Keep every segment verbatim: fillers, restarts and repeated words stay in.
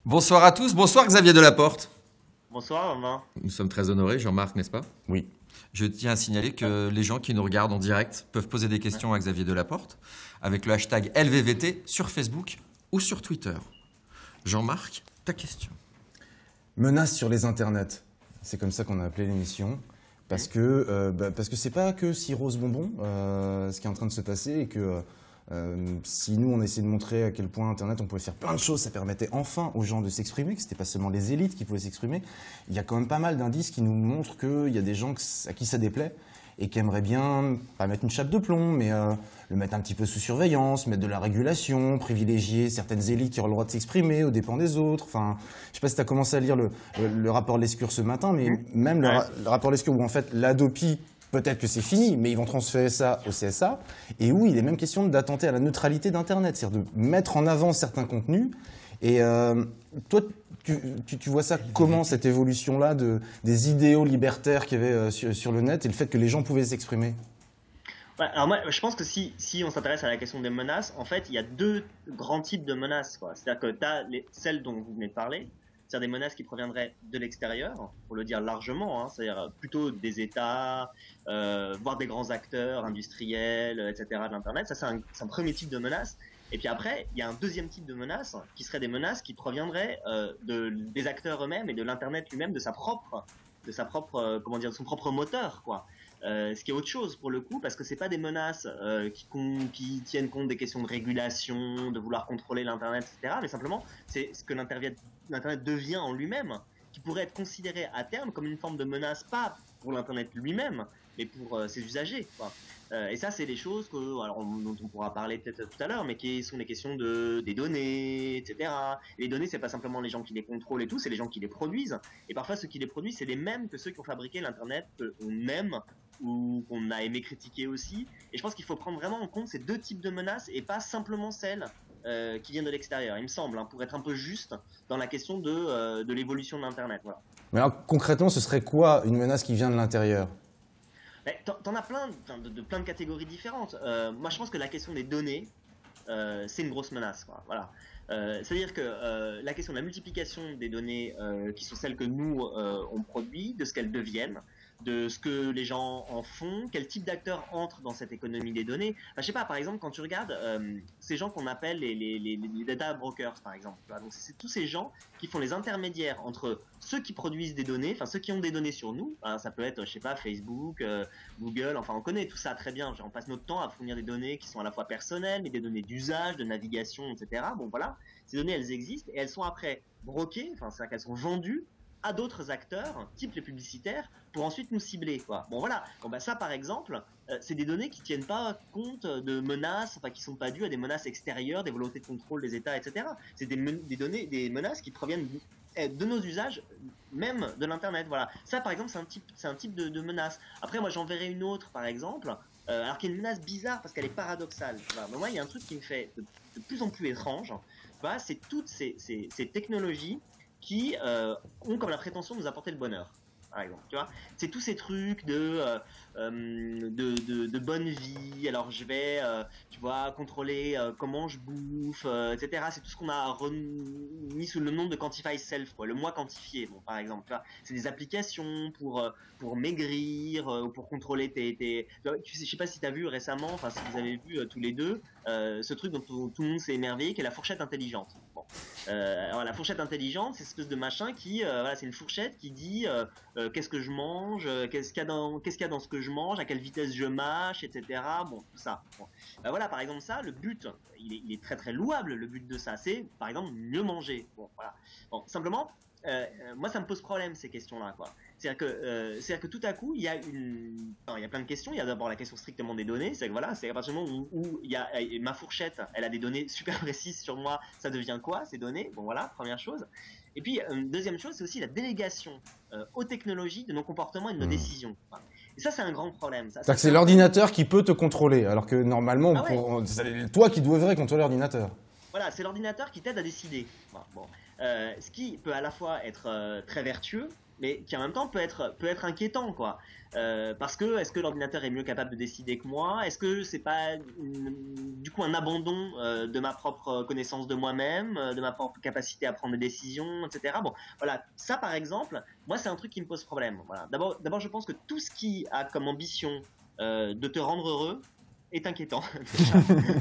Bonsoir à tous, bonsoir Xavier Delaporte. Bonsoir, Romain. Nous sommes très honorés, Jean-Marc, n'est-ce pas? Oui. Je tiens à signaler que les gens qui nous regardent en direct peuvent poser des questions à Xavier Delaporte avec le hashtag L V V T sur Facebook ou sur Twitter. Jean-Marc, ta question. Menace sur les internets. C'est comme ça qu'on a appelé l'émission. Parce que euh, bah, parce que c'est pas que si rose bonbon euh, ce qui est en train de se passer et que euh, si nous on essaie de montrer à quel point Internet on pouvait faire plein de choses, ça permettait enfin aux gens de s'exprimer, que c'était pas seulement les élites qui pouvaient s'exprimer. Il y a quand même pas mal d'indices qui nous montrent qu'il y a des gens à qui ça déplaît et qui aimeraient bien, pas mettre une chape de plomb, mais euh, le mettre un petit peu sous surveillance, mettre de la régulation, privilégier certaines élites qui auraient le droit de s'exprimer aux dépens des autres. Enfin, je sais pas si tu as commencé à lire le, le, le rapport Lescure ce matin, mais même le, ra le rapport Lescure où en fait l'Adopi, peut-être que c'est fini, mais ils vont transférer ça au C S A, et où il est même question d'attenter à la neutralité d'Internet, c'est-à-dire de mettre en avant certains contenus. Et euh, toi, tu, tu, tu vois ça comment, cette évolution-là de, des idéaux libertaires qu'il y avait euh, sur, sur le net et le fait que les gens pouvaient s'exprimer? Ouais, alors moi, je pense que si, si on s'intéresse à la question des menaces, en fait, il y a deux grands types de menaces. C'est-à-dire que tu as les, celles dont vous venez de parler, c'est-à-dire des menaces qui proviendraient de l'extérieur, pour le dire largement, hein, c'est-à-dire plutôt des États, euh, voire des grands acteurs industriels, et cetera de l'Internet. Ça, c'est un, un premier type de menace. Et puis après, il y a un deuxième type de menace qui serait des menaces qui proviendraient euh, de, des acteurs eux-mêmes et de l'Internet lui-même, de sa propre, de sa propre, euh, comment dire, de son propre moteur, quoi. Euh, ce qui est autre chose pour le coup, parce que c'est pas des menaces euh, qui, qui tiennent compte des questions de régulation, de vouloir contrôler l'Internet, et cetera. Mais simplement, c'est ce que l'Internet devient en lui-même, qui pourrait être considéré à terme comme une forme de menace, pas pour l'Internet lui-même, mais pour euh, ses usagers, quoi. Euh, et ça, c'est des choses que, alors, on, dont on pourra parler peut-être tout à l'heure, mais qui sont les questions de, des données, et cetera. Et les données, c'est pas simplement les gens qui les contrôlent et tout, c'est les gens qui les produisent. Et parfois, ceux qui les produisent, c'est les mêmes que ceux qui ont fabriqué l'Internet qu'on aime ou qu'on a aimé critiquer aussi. Et je pense qu'il faut prendre vraiment en compte ces deux types de menaces et pas simplement celles euh, qui viennent de l'extérieur, il me semble, hein, pour être un peu juste dans la question de, euh, de l'évolution de l'Internet. Voilà. Mais alors concrètement, ce serait quoi une menace qui vient de l'intérieur? T'en as plein de, de, plein de catégories différentes. Euh, moi, je pense que la question des données, euh, c'est une grosse menace, quoi. Voilà. Euh, C'est-à-dire que euh, la question de la multiplication des données, euh, qui sont celles que nous euh, on produit, de ce qu'elles deviennent, de ce que les gens en font, quel type d'acteurs entrent dans cette économie des données. Enfin, je sais pas, par exemple, quand tu regardes euh, ces gens qu'on appelle les, les, les, les data brokers, par exemple. Donc, c'est tous ces gens qui font les intermédiaires entre ceux qui produisent des données, enfin ceux qui ont des données sur nous. Enfin, ça peut être, je sais pas, Facebook, euh, Google, enfin on connaît tout ça très bien. On passe notre temps à fournir des données qui sont à la fois personnelles, mais des données d'usage, de navigation, et cetera. Bon voilà, ces données elles existent et elles sont après broquées, enfin c'est-à-dire qu'elles sont vendues à d'autres acteurs, type les publicitaires, pour ensuite nous cibler, quoi. Bon voilà, bon, bah, ça par exemple, euh, c'est des données qui tiennent pas compte de menaces, enfin qui sont pas dues à des menaces extérieures, des volontés de contrôle des États, et cetera. C'est des, des données, des menaces qui proviennent de nos usages, même de l'internet. Voilà, ça par exemple c'est un type, c'est un type de, de menace. Après moi j'en verrai une autre par exemple, euh, alors qu'il y a une menace bizarre parce qu'elle est paradoxale. Voilà. Mais moi il y a un truc qui me fait de, de plus en plus étrange, voilà, c'est toutes ces, ces, ces technologies qui euh, ont comme la prétention de nous apporter le bonheur, par exemple, tu vois. C'est tous ces trucs de, euh, de, de, de bonne vie, alors je vais, euh, tu vois, contrôler euh, comment je bouffe, euh, et cetera. C'est tout ce qu'on a remis sous le nom de Quantify Self, quoi, le moi quantifié, bon, par exemple, tu vois. C'est des applications pour, euh, pour maigrir, euh, pour contrôler tes... tes... Je sais pas si tu as vu récemment, enfin si vous avez vu euh, tous les deux, euh, ce truc dont tout, tout le monde s'est émerveillé, qui est la fourchette intelligente. Bon. Euh, alors la fourchette intelligente, c'est cette espèce de machin qui, euh, voilà, c'est une fourchette qui dit euh, euh, qu'est-ce que je mange, euh, qu'est-ce qu'il y a dans, qu'est-ce qu'il y a dans ce que je mange, à quelle vitesse je mâche, et cetera. Bon, tout ça. Bon. Euh, voilà, par exemple ça, le but, il est, il est très très louable. Le but de ça, c'est par exemple mieux manger. Bon, voilà. Bon, simplement, euh, moi ça me pose problème ces questions-là, quoi. C'est-à-dire que, euh, c'est-à-dire que tout à coup, il y a une, enfin, il y a plein de questions. Il y a d'abord la question strictement des données. C'est que voilà, c'est à partir du moment où, où il y a ma fourchette, elle a des données super précises sur moi, ça devient quoi ces données? Bon voilà, première chose. Et puis euh, deuxième chose, c'est aussi la délégation euh, aux technologies de nos comportements et de nos mmh. décisions. Enfin, et ça, c'est un grand problème. C'est-à-dire que c'est l'ordinateur qui peut te contrôler, alors que normalement, ah ouais. pour, c'est toi qui devrais contrôler l'ordinateur. Voilà, c'est l'ordinateur qui t'aide à décider. Bon, bon. Euh, ce qui peut à la fois être euh, très vertueux, mais qui en même temps peut être, peut être inquiétant, quoi. Euh, parce que est-ce que l'ordinateur est mieux capable de décider que moi? Est-ce que c'est pas une, du coup un abandon euh, de ma propre connaissance de moi-même, euh, de ma propre capacité à prendre des décisions, et cetera. Bon, voilà, ça par exemple, moi c'est un truc qui me pose problème. Voilà. D'abord, d'abord, je pense que tout ce qui a comme ambition euh, de te rendre heureux est inquiétant, déjà,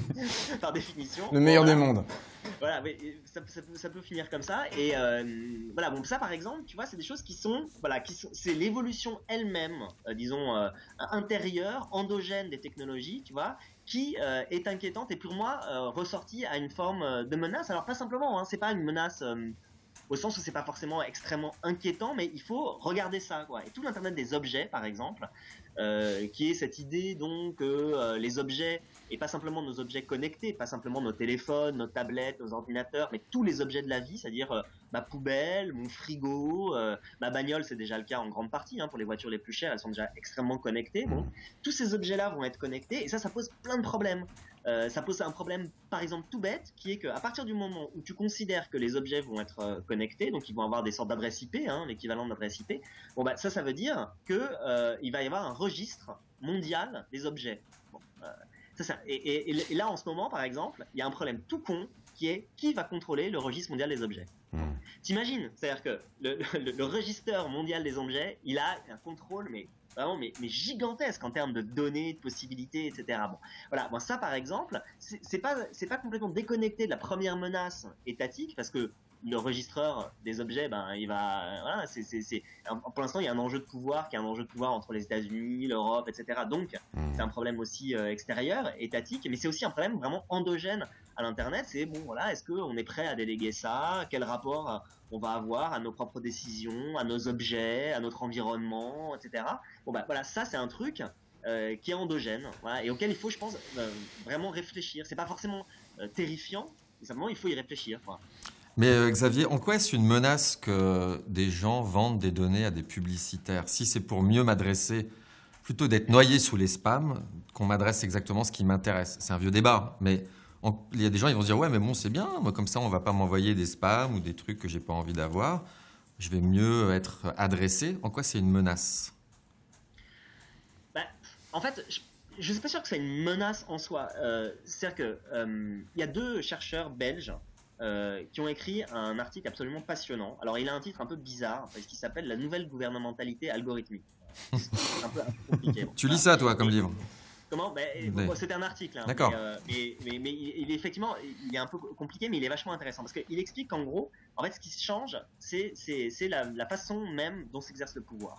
par définition. Le meilleur voilà. des mondes. Voilà, mais ça, ça, peut, ça peut finir comme ça. Et euh, voilà, bon, ça par exemple, tu vois, c'est des choses qui sont, voilà, qui sont, c'est l'évolution elle-même, euh, disons, euh, intérieure, endogène des technologies, tu vois, qui euh, est inquiétante et pour moi euh, ressortie à une forme de menace. Alors pas simplement, hein, c'est pas une menace euh, au sens où c'est pas forcément extrêmement inquiétant, mais il faut regarder ça, quoi. Et tout l'internet des objets, par exemple, euh, qui est cette idée donc que euh, les objets et pas simplement nos objets connectés, pas simplement nos téléphones, nos tablettes, nos ordinateurs, mais tous les objets de la vie, c'est-à-dire euh, ma poubelle, mon frigo, euh, ma bagnole, c'est déjà le cas en grande partie, hein, pour les voitures les plus chères, elles sont déjà extrêmement connectées. Bon, tous ces objets-là vont être connectés et ça, ça pose plein de problèmes. Euh, ça pose un problème, par exemple, tout bête, qui est qu'à partir du moment où tu considères que les objets vont être euh, connectés, donc ils vont avoir des sortes d'adresses I P, hein, l'équivalent d'adresse I P, bon bah ça, ça veut dire que euh, il va y avoir un registre mondial des objets. Bon, euh, ça, ça, et, et, et là, en ce moment, par exemple, il y a un problème tout con qui est qui va contrôler le registre mondial des objets. Mmh. T'imagines, c'est-à-dire que le, le, le registre mondial des objets, il a un contrôle, mais vraiment, mais, mais gigantesque en termes de données, de possibilités, et cetera. Bon, voilà. Bon, ça, par exemple, c'est, c'est pas, c'est pas complètement déconnecté de la première menace étatique, parce que le registreur des objets, ben, il va, voilà, c'est, c'est, c'est, pour l'instant, il y a un enjeu de pouvoir, qui est un enjeu de pouvoir entre les États-Unis, l'Europe, et cetera. Donc, c'est un problème aussi euh, extérieur, étatique, mais c'est aussi un problème vraiment endogène à l'internet. C'est bon, voilà, est-ce qu'on est prêt à déléguer ça? Quel rapport on va avoir à nos propres décisions, à nos objets, à notre environnement, et cetera. Bon, bah voilà, ça, c'est un truc euh, qui est endogène, voilà, et auquel il faut, je pense, euh, vraiment réfléchir. C'est pas forcément euh, terrifiant, mais simplement, il faut y réfléchir, quoi. Mais euh, Xavier, en quoi est-ce une menace que des gens vendent des données à des publicitaires? Si c'est pour mieux m'adresser, plutôt d'être noyé sous les spams, qu'on m'adresse exactement ce qui m'intéresse. C'est un vieux débat, mais on, il y a des gens qui vont se dire « Ouais, mais bon, c'est bien, moi, comme ça, on ne va pas m'envoyer des spams ou des trucs que je n'ai pas envie d'avoir. Je vais mieux être adressé. » En quoi c'est une menace? Bah, en fait, je ne suis pas sûr que c'est une menace en soi. Euh, c'est-à-dire qu'il euh, y a deux chercheurs belges Euh, qui ont écrit un article absolument passionnant. Alors, il a un titre un peu bizarre, parce qu'il s'appelle « La nouvelle gouvernementalité algorithmique ». C'est un peu, un peu compliqué. Bon, tu lis ça, toi, comme livre? Comment ben, mais... bon, c'était un article. Hein, D'accord. Mais, euh, mais, mais, mais il est effectivement, il est un peu compliqué, mais il est vachement intéressant. Parce qu'il explique qu'en gros, en fait, ce qui change, c'est, c'est, c'est la, la façon même dont s'exerce le pouvoir.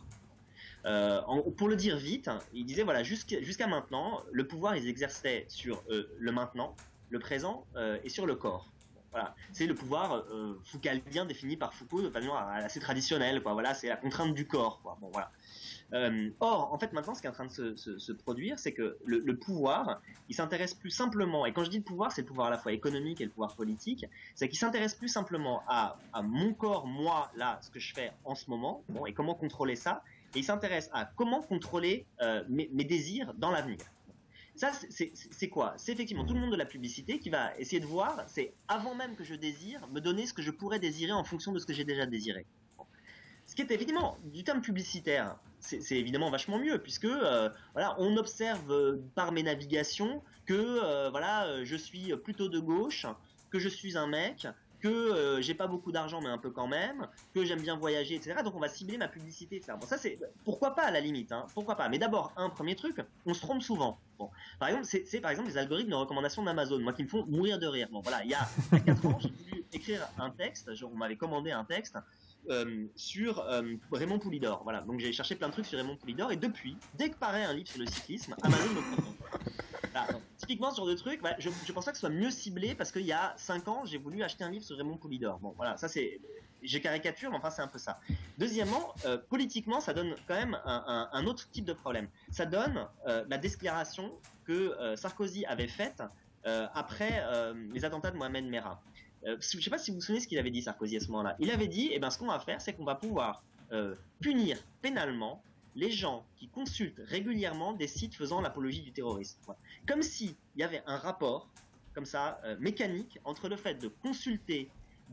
Euh, en, pour le dire vite, il disait, voilà, jusqu'à, jusqu'à maintenant, le pouvoir, ils exerçaient sur euh, le maintenant, le présent euh, et sur le corps. Voilà. C'est le pouvoir euh, foucaldien défini par Foucault de façon assez traditionnelle, quoi. Voilà, c'est la contrainte du corps, quoi. Bon, voilà. Euh, or, en fait, maintenant, ce qui est en train de se, se, se produire, c'est que le, le pouvoir, il s'intéresse plus simplement, et quand je dis le pouvoir, c'est le pouvoir à la fois économique et le pouvoir politique, c'est qu'il s'intéresse plus simplement à, à mon corps, moi, là, ce que je fais en ce moment, bon, et comment contrôler ça, et il s'intéresse à comment contrôler euh, mes, mes désirs dans l'avenir. Ça, c'est, c'est, c'est quoi? C'est effectivement tout le monde de la publicité qui va essayer de voir, c'est avant même que je désire, me donner ce que je pourrais désirer en fonction de ce que j'ai déjà désiré. Bon. Ce qui est évidemment, du terme publicitaire, c'est, c'est évidemment vachement mieux, puisque euh, voilà, on observe euh, par mes navigations que euh, voilà, euh, je suis plutôt de gauche, que je suis un mec, que euh, j'ai pas beaucoup d'argent mais un peu quand même, que j'aime bien voyager, et cetera. Donc on va cibler ma publicité, et cetera. Bon, ça c'est pourquoi pas à la limite, hein, pourquoi pas. Mais d'abord, un premier truc, on se trompe souvent. Bon, par exemple, c'est, c'est par exemple les algorithmes de recommandation d'Amazon, moi qui me font mourir de rire. Bon, voilà, il y a, il y a quatre ans, j'ai voulu écrire un texte, genre, on m'avait commandé un texte euh, sur euh, Raymond Poulidor. Voilà, donc j'ai cherché plein de trucs sur Raymond Poulidor et depuis, dès que paraît un livre sur le cyclisme, Amazon me propose. Là, donc, typiquement ce genre de truc, bah, je, je pense pas que ce soit mieux ciblé parce qu'il y a cinq ans, j'ai voulu acheter un livre sur Raymond Poulidor. Bon, voilà, ça c'est, j'ai caricature, mais enfin c'est un peu ça. Deuxièmement, euh, politiquement, ça donne quand même un, un, un autre type de problème. Ça donne euh, la déclaration que euh, Sarkozy avait faite euh, après euh, les attentats de Mohamed Merah. Euh, je ne sais pas si vous vous souvenez ce qu'il avait dit, Sarkozy, à ce moment-là. Il avait dit, eh ben, ce qu'on va faire, c'est qu'on va pouvoir euh, punir pénalement les gens qui consultent régulièrement des sites faisant l'apologie du terrorisme. Voilà. Comme s'il y avait un rapport, comme ça, euh, mécanique, entre le fait de consulter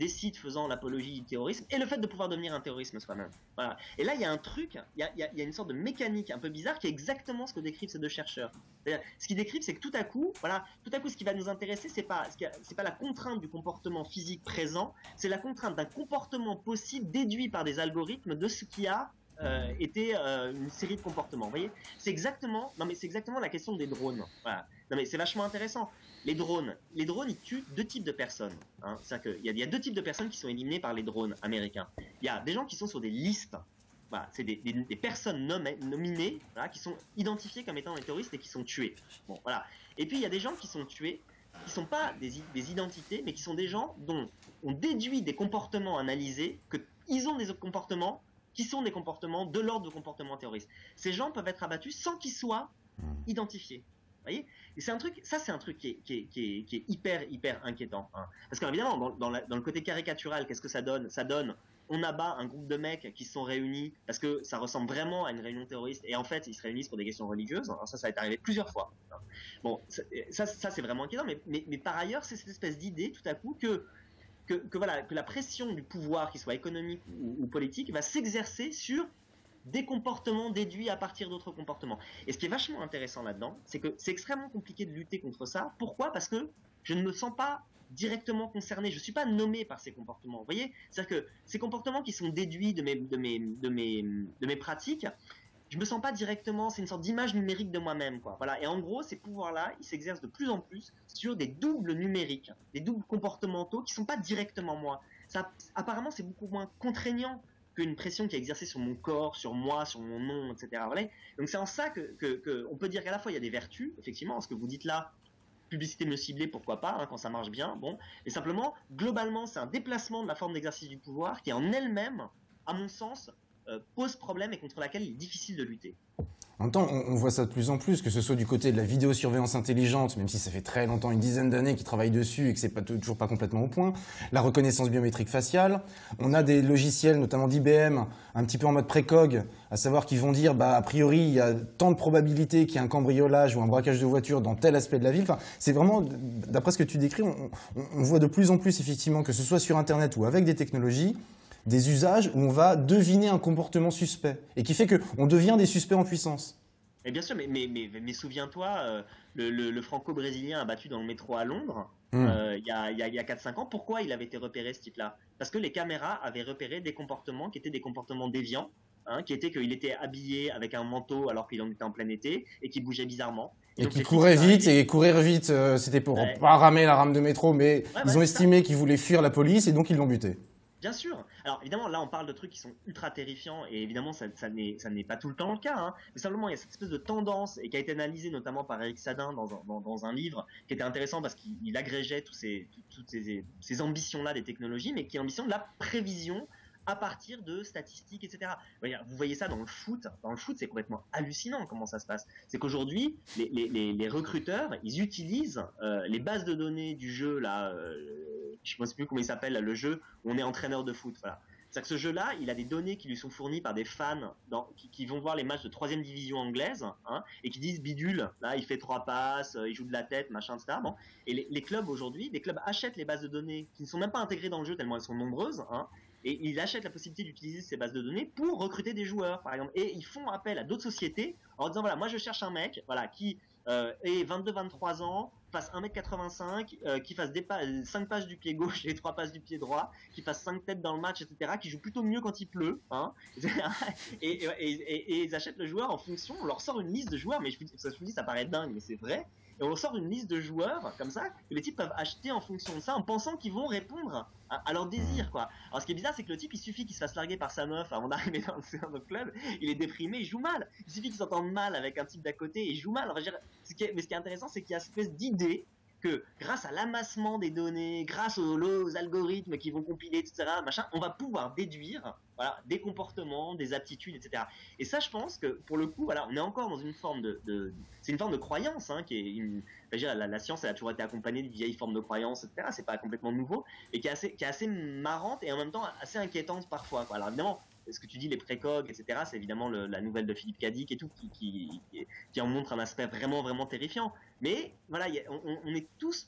des sites faisant l'apologie du terrorisme et le fait de pouvoir devenir un terrorisme soi-même. Voilà. Et là, il y a un truc, il y a, il y a, il y a une sorte de mécanique un peu bizarre qui est exactement ce que décrivent ces deux chercheurs. C'est-à-dire, ce qu'ils décrivent, c'est que tout à coup, voilà, tout à coup, ce qui va nous intéresser, c'est pas, c'est pas la contrainte du comportement physique présent, c'est la contrainte d'un comportement possible déduit par des algorithmes de ce qui a euh, été euh, une série de comportements. Vous voyez, c'est exactement, non mais c'est exactement la question des drones. Voilà. Non mais c'est vachement intéressant. Les drones, les drones, ils tuent deux types de personnes. Hein. C'est-à-dire qu'il y a, il y a deux types de personnes qui sont éliminées par les drones américains. Il y a des gens qui sont sur des listes. Voilà, c'est des, des, des personnes nommées, nominées, voilà, qui sont identifiées comme étant des terroristes et qui sont tuées. Bon, voilà. Et puis il y a des gens qui sont tués, qui ne sont pas des, des identités, mais qui sont des gens dont on déduit des comportements analysés qu'ils ont des comportements qui sont des comportements de l'ordre de comportements terroristes. Ces gens peuvent être abattus sans qu'ils soient identifiés. Vous voyez ? Et c'est un truc, ça c'est un truc qui est, qui est, qui est, qui est hyper, hyper inquiétant. Hein. Parce qu'évidemment, dans, dans, la, dans le côté caricatural, qu'est-ce que ça donne ? Ça donne, on abat un groupe de mecs qui se sont réunis parce que ça ressemble vraiment à une réunion terroriste et en fait ils se réunissent pour des questions religieuses. Alors ça, ça est arrivé plusieurs fois. Hein. Bon, ça, ça c'est vraiment inquiétant, mais, mais, mais par ailleurs, c'est cette espèce d'idée tout à coup que Que, que, voilà, que la pression du pouvoir, qu'il soit économique ou, ou politique, va s'exercer sur des comportements déduits à partir d'autres comportements. Et ce qui est vachement intéressant là-dedans, c'est que c'est extrêmement compliqué de lutter contre ça. Pourquoi ? Parce que je ne me sens pas directement concerné, je ne suis pas nommé par ces comportements. Vous voyez ? C'est-à-dire que ces comportements qui sont déduits de mes, de mes, de mes, de mes pratiques, je me sens pas directement, c'est une sorte d'image numérique de moi-même, quoi. Voilà. Et en gros, ces pouvoirs-là, ils s'exercent de plus en plus sur des doubles numériques, des doubles comportementaux qui sont pas directement moi. Ça, apparemment, c'est beaucoup moins contraignant qu'une pression qui est exercée sur mon corps, sur moi, sur mon nom, et cetera. Voilà. Donc c'est en ça que, que, que on peut dire qu'à la fois il y a des vertus, effectivement, ce que vous dites là, publicité me cibler, pourquoi pas, hein, quand ça marche bien, bon. Et simplement, globalement, c'est un déplacement de la forme d'exercice du pouvoir qui, en elle-même, à mon sens, Euh, pose problème et contre laquelle il est difficile de lutter. En même temps, on, on voit ça de plus en plus, que ce soit du côté de la vidéosurveillance intelligente, même si ça fait très longtemps, une dizaine d'années qu'ils travaillent dessus et que c'est pas, toujours pas complètement au point, la reconnaissance biométrique faciale, on a des logiciels, notamment d'I B M, un petit peu en mode précog, à savoir qu'ils vont dire, bah, a priori, il y a tant de probabilités qu'il y ait un cambriolage ou un braquage de voiture dans tel aspect de la ville. Enfin, c'est vraiment, d'après ce que tu décris, on, on, on voit de plus en plus, effectivement, que ce soit sur Internet ou avec des technologies, des usages où on va deviner un comportement suspect et qui fait qu'on devient des suspects en puissance. Et bien sûr, mais, mais, mais, mais souviens-toi, euh, le, le, le franco-brésilien abattu dans le métro à Londres, il mm. euh, y a, y a, y a quatre cinq ans, pourquoi il avait été repéré, ce type-là ? Parce que les caméras avaient repéré des comportements qui étaient des comportements déviants, hein, qui étaient qu'il était habillé avec un manteau alors qu'il en était en plein été et qui bougeait bizarrement. Et, et qui courait vite, et courir vite, euh, c'était pour ouais. pas ramer la rame de métro, mais ouais, ils ouais, ont estimé qu'ils voulaient fuir la police et donc ils l'ont buté. Bien sûr. Alors évidemment, là on parle de trucs qui sont ultra terrifiants et évidemment ça, ça n'est ça n'est pas tout le temps le cas. Hein. Mais simplement il y a cette espèce de tendance et qui a été analysée notamment par Eric Sadin dans un, dans, dans un livre qui était intéressant parce qu'il agrégeait tous ces, toutes ces, ces ambitions-là des technologies, mais qui est l'ambition de la prévision à partir de statistiques, et cetera. Vous voyez ça dans le foot. Dans le foot, c'est complètement hallucinant comment ça se passe. C'est qu'aujourd'hui, les, les, les, les recruteurs, ils utilisent euh, les bases de données du jeu là. Euh, je ne sais plus comment il s'appelle, le jeu où on est entraîneur de foot. Voilà. C'est-à-dire que ce jeu-là, il a des données qui lui sont fournies par des fans dans, qui, qui vont voir les matchs de troisième division anglaise hein, et qui disent bidule, là il fait trois passes, il joue de la tête, machin, et cetera. Bon. Et les, les clubs aujourd'hui, les clubs achètent les bases de données qui ne sont même pas intégrées dans le jeu tellement elles sont nombreuses hein, et ils achètent la possibilité d'utiliser ces bases de données pour recruter des joueurs, par exemple. Et ils font appel à d'autres sociétés en disant voilà, moi je cherche un mec voilà, qui euh, ait vingt-deux vingt-trois ans, fasse un mètre quatre-vingt-cinq, euh, qui fasse des pas, cinq passes du pied gauche et trois passes du pied droit, qui fasse cinq têtes dans le match, et cetera, qui joue plutôt mieux quand il pleut, hein, et, et, et, et, et ils achètent le joueur en fonction, on leur sort une liste de joueurs, mais je, ça, je vous dis, ça paraît dingue, mais c'est vrai, et on leur sort une liste de joueurs, comme ça, que les types peuvent acheter en fonction de ça, en pensant qu'ils vont répondre à, à leur désir, quoi. Alors ce qui est bizarre, c'est que le type, il suffit qu'il se fasse larguer par sa meuf avant d'arriver dans le, dans le club, il est déprimé, il joue mal, il suffit qu'il s'entende mal avec un type d'à côté, et il joue mal, enfin, je veux dire, ce qui est, mais ce qui est intéressant, c'est qu'il y a cette espèce d'idée que grâce à l'amassement des données, grâce aux, aux algorithmes qui vont compiler, et cetera, machin, on va pouvoir déduire voilà, des comportements, des aptitudes, et cetera. Et ça, je pense que pour le coup, voilà, on est encore dans une forme de, de c'est une forme de croyance, hein, qui est une, dire, la, la science, elle a toujours été accompagnée d'une vieille forme de croyance, et cetera. C'est pas complètement nouveau, et qui est assez, qui est assez marrante et en même temps assez inquiétante parfois. Quoi. Alors évidemment. Ce que tu dis, les précogs, et cetera, c'est évidemment le, la nouvelle de Philippe Cadic et tout, qui, qui, qui en montre un aspect vraiment, vraiment terrifiant. Mais voilà, y a, on, on est tous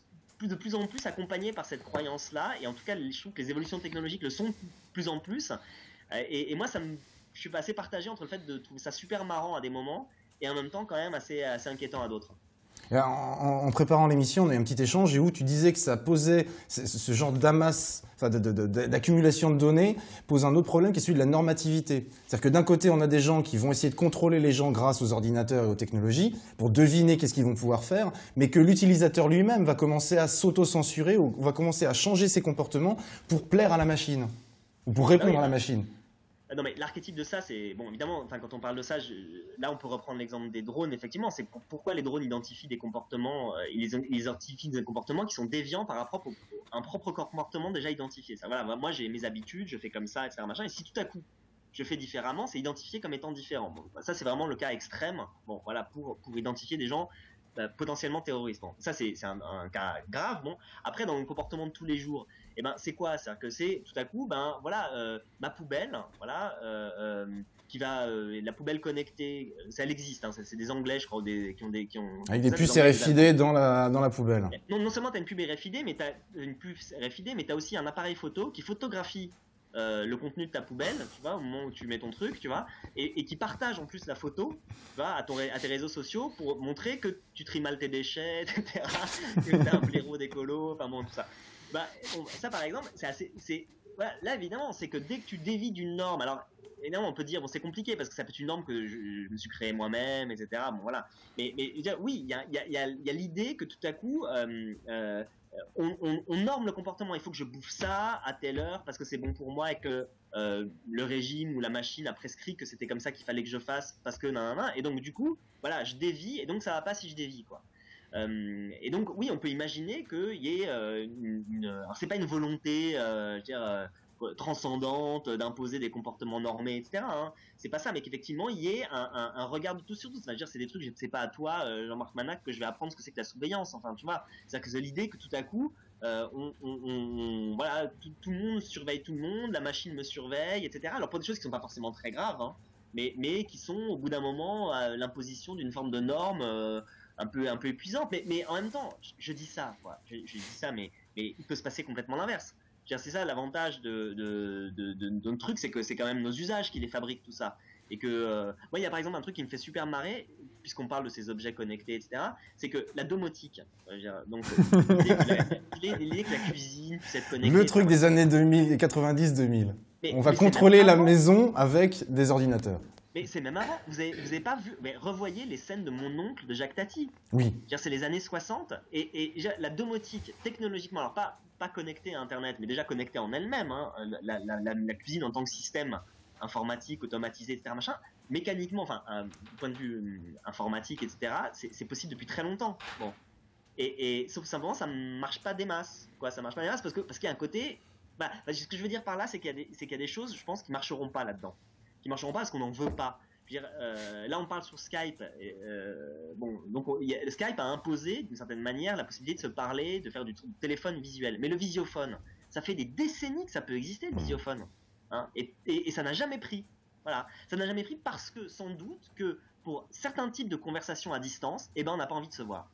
plus, de plus en plus accompagné par cette croyance-là, et en tout cas, je trouve que les évolutions technologiques le sont de plus en plus. Et, et moi, ça me, je suis assez partagé entre le fait de trouver ça super marrant à des moments, et en même temps quand même assez, assez inquiétant à d'autres. En, en, en préparant l'émission, on a eu un petit échange et où tu disais que ça posait ce, ce genre d'amas, enfin de, de, de, d'accumulation de données, pose un autre problème qui est celui de la normativité. C'est-à-dire que d'un côté, on a des gens qui vont essayer de contrôler les gens grâce aux ordinateurs et aux technologies pour deviner qu'est-ce qu'ils vont pouvoir faire, mais que l'utilisateur lui-même va commencer à s'auto-censurer ou va commencer à changer ses comportements pour plaire à la machine ou pour répondre ah oui, à la machine. Non mais l'archétype de ça, c'est bon évidemment. Enfin, quand on parle de ça, je, là on peut reprendre l'exemple des drones. Effectivement, c'est pour, pourquoi les drones identifient des comportements, euh, ils, ils identifient des comportements qui sont déviants par rapport à un propre comportement déjà identifié. Ça, voilà, moi j'ai mes habitudes, je fais comme ça, et cetera. Machin. Et si tout à coup je fais différemment, c'est identifié comme étant différent. Bon, ça c'est vraiment le cas extrême. Bon, voilà pour pour identifier des gens euh, potentiellement terroristes. Bon, ça c'est c'est un, un cas grave. Bon, après dans le comportement de tous les jours. Et eh ben c'est quoi? C'est-à-dire que c'est tout à coup, ben voilà, euh, ma poubelle, voilà, euh, euh, qui va, euh, la poubelle connectée, ça elle existe, hein, c'est des Anglais, je crois, des, qui ont des, qui ont. Avec des puces R F I D dans la dans la poubelle. Non, non seulement t'as une pub R F I D, mais t'as une puce R F I D, mais t'as aussi un appareil photo qui photographie euh, le contenu de ta poubelle, tu vois, au moment où tu mets ton truc, tu vois, et, et qui partage en plus la photo, tu vois, à ton à tes réseaux sociaux pour montrer que tu tries mal tes déchets, et cetera, que t'es un blaireau d'écolo, enfin bon tout ça. Bah, bon, ça par exemple, c'est assez, c'est, voilà, là évidemment, c'est que dès que tu dévies d'une norme, alors évidemment on peut dire bon c'est compliqué parce que ça peut être une norme que je, je me suis créée moi-même, et cetera. Bon voilà, mais, mais oui, il y a, y a, y a, y a l'idée que tout à coup euh, euh, on, on, on norme le comportement. Il faut que je bouffe ça à telle heure parce que c'est bon pour moi et que euh, le régime ou la machine a prescrit que c'était comme ça qu'il fallait que je fasse parce que nan, nan, nan. Et donc du coup, voilà, je dévie et donc ça va pas si je dévie quoi. Euh, et donc oui, on peut imaginer qu'il y ait euh, une, une alors c'est pas une volonté, euh, je veux dire, euh, transcendante d'imposer des comportements normés, et cetera. Hein. C'est pas ça, mais qu'effectivement il y ait un, un, un regard de tout sur tout. C'est-à-dire c'est des trucs, c'est pas à toi, euh, Jean-Marc Manac, que je vais apprendre ce que c'est que la surveillance. Enfin, tu vois, c'est-à-dire que c'est l'idée que tout à coup, euh, on, on, on, voilà, tout, tout le monde surveille tout le monde, la machine me surveille, et cetera. Alors pour des choses qui sont pas forcément très graves, hein, mais mais qui sont au bout d'un moment euh, l'imposition d'une forme de norme. Euh, un peu un peu épuisante, mais mais en même temps je, je dis ça quoi je, je dis ça mais mais il peut se passer complètement l'inverse. C'est ça l'avantage de de de de, de notre truc, c'est que c'est quand même nos usages qui les fabriquent tout ça, et que euh, moi il y a par exemple un truc qui me fait super marrer puisqu'on parle de ces objets connectés, et cetera. C'est que la domotique, donc l'idée que la cuisine puisse être connectée, le truc des années deux mille quatre-vingt-dix deux mille, on va contrôler la maison avec des ordinateurs. Mais c'est même avant. Vous avez, vous avez pas vu. Mais revoyez les scènes de Mon oncle de Jacques Tati. Oui. C'est les années soixante et, et la domotique technologiquement, alors pas pas connectée à Internet, mais déjà connectée en elle-même. Hein, la, la, la, la cuisine en tant que système informatique, automatisé, et cetera. Machin. Mécaniquement, enfin, euh, du point de vue euh, informatique, et cetera. C'est possible depuis très longtemps. Bon. Et, et sauf simplement, ça marche pas des masses. Quoi, ça marche pas des masses parce que parce qu'il y a un côté. Bah, ce que je veux dire par là, c'est qu'il y a des, c'est qu'il y a des choses, je pense, qui marcheront pas là-dedans. Qui marcheront pas parce qu'on n'en veut pas. Je veux dire, euh, là, on parle sur Skype. Et, euh, bon, donc on, y a, Skype a imposé d'une certaine manière la possibilité de se parler, de faire du téléphone visuel. Mais le visiophone, ça fait des décennies que ça peut exister, le visiophone, hein, et, et, et ça n'a jamais pris. Voilà, ça n'a jamais pris parce que sans doute que pour certains types de conversations à distance, eh ben, on n'a pas envie de se voir.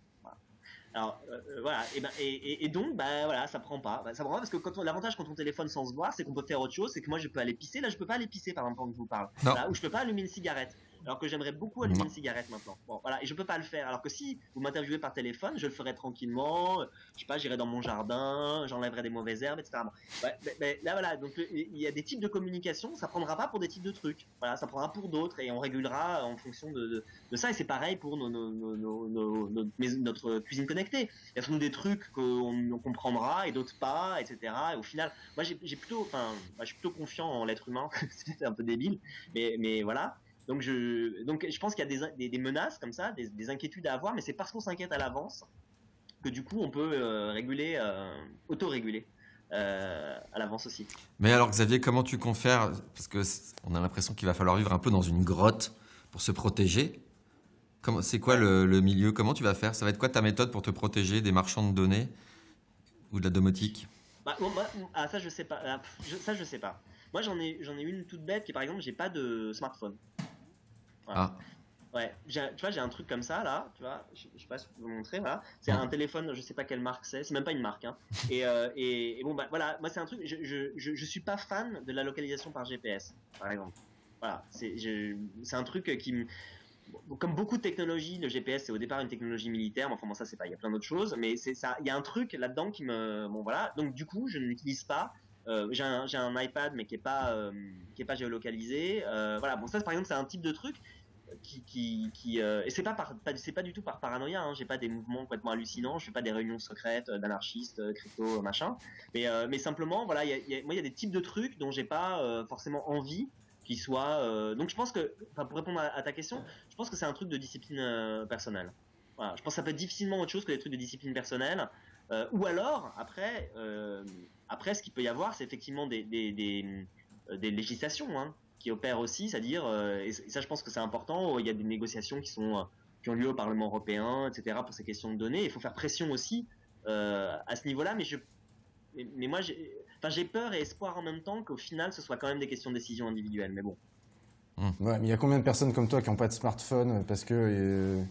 Alors euh, voilà, et, ben, et, et, et donc bah voilà, ça prend pas, bah, ça prend pas parce que quand l'avantage quand on téléphone sans se voir, c'est qu'on peut faire autre chose, c'est que moi je peux aller pisser, là je peux pas aller pisser par exemple pendant que je vous parle, là, ou je peux pas allumer une cigarette, alors que j'aimerais beaucoup allumer non. une cigarette maintenant. Bon voilà, et je peux pas le faire, alors que si vous m'interviewez par téléphone, je le ferai tranquillement, je sais pas, j'irai dans mon jardin, j'enlèverai des mauvaises herbes, et cetera. Bon, bah, bah, bah, là voilà, donc il y a des types de communication, ça prendra pas pour des types de trucs, voilà, ça prendra pour d'autres et on régulera en fonction de, de, de ça, et c'est pareil pour nos, nos, nos, nos, nos, nos, notre cuisine connectée. Il y a souvent des trucs qu'on comprendra et d'autres pas, et cetera. Et au final, moi j'ai plutôt, enfin, moi, je suis plutôt confiant en l'être humain. C'est un peu débile, mais mais voilà. Donc je, donc je pense qu'il y a des, des, des menaces comme ça, des, des inquiétudes à avoir, mais c'est parce qu'on s'inquiète à l'avance que du coup on peut euh, réguler, euh, auto-réguler euh, à l'avance aussi. Mais alors Xavier, comment tu confères, parce que on a l'impression qu'il va falloir vivre un peu dans une grotte pour se protéger. C'est quoi le, le milieu? Comment tu vas faire? Ça va être quoi ta méthode pour te protéger des marchands de données ou de la domotique? Bah, bon, bah, ah, ça je sais pas. Ah, je, ça je sais pas. Moi j'en ai j'en ai une toute bête qui par exemple j'ai pas de smartphone. Voilà. Ah. Ouais, j'ai, tu vois, j'ai un truc comme ça là, tu vois, je, je sais pas si je peux vous montrer, voilà. C'est un téléphone, je sais pas quelle marque c'est, c'est même pas une marque, hein. Et, euh, et, et bon, bah voilà, moi c'est un truc, je, je, je, je suis pas fan de la localisation par G P S, par exemple. Voilà, c'est, je, c'est un truc qui me. Bon, comme beaucoup de technologies, le G P S c'est au départ une technologie militaire, mais enfin bon ça c'est pas, il y a plein d'autres choses, mais c'est ça, il y a un truc là-dedans qui me, bon voilà, donc du coup je ne l'utilise pas. Euh, j'ai un, j'ai un iPad mais qui est pas, euh, qui est pas géolocalisé. Euh, voilà, bon ça par exemple c'est un type de truc qui, qui, qui euh, et c'est pas par, pas, c'est pas du tout par paranoïa, hein, j'ai pas des mouvements complètement hallucinants, je fais pas des réunions secrètes d'anarchistes, crypto, machin, mais, euh, mais simplement voilà, y a, y a, moi il y a des types de trucs dont j'ai pas euh, forcément envie qui soit euh... donc je pense que, enfin, pour répondre à, à ta question, je pense que c'est un truc de discipline euh, personnelle. Voilà, je pense que ça peut être difficilement autre chose que des trucs de discipline personnelle, euh, ou alors après euh, après ce qu'il peut y avoir c'est effectivement des des, des, des législations, hein, qui opèrent aussi, c'est-à-dire euh, et ça je pense que c'est important, il y a des négociations qui sont qui ont lieu au Parlement européen, et cetera pour ces questions de données, il faut faire pression aussi euh, à ce niveau-là, mais je mais, mais moi j'ai Enfin, j'ai peur et espoir en même temps qu'au final, ce soit quand même des questions de décision individuelle. Mais bon. Ouais, mais il y a combien de personnes comme toi qui n'ont pas de smartphone parce que euh...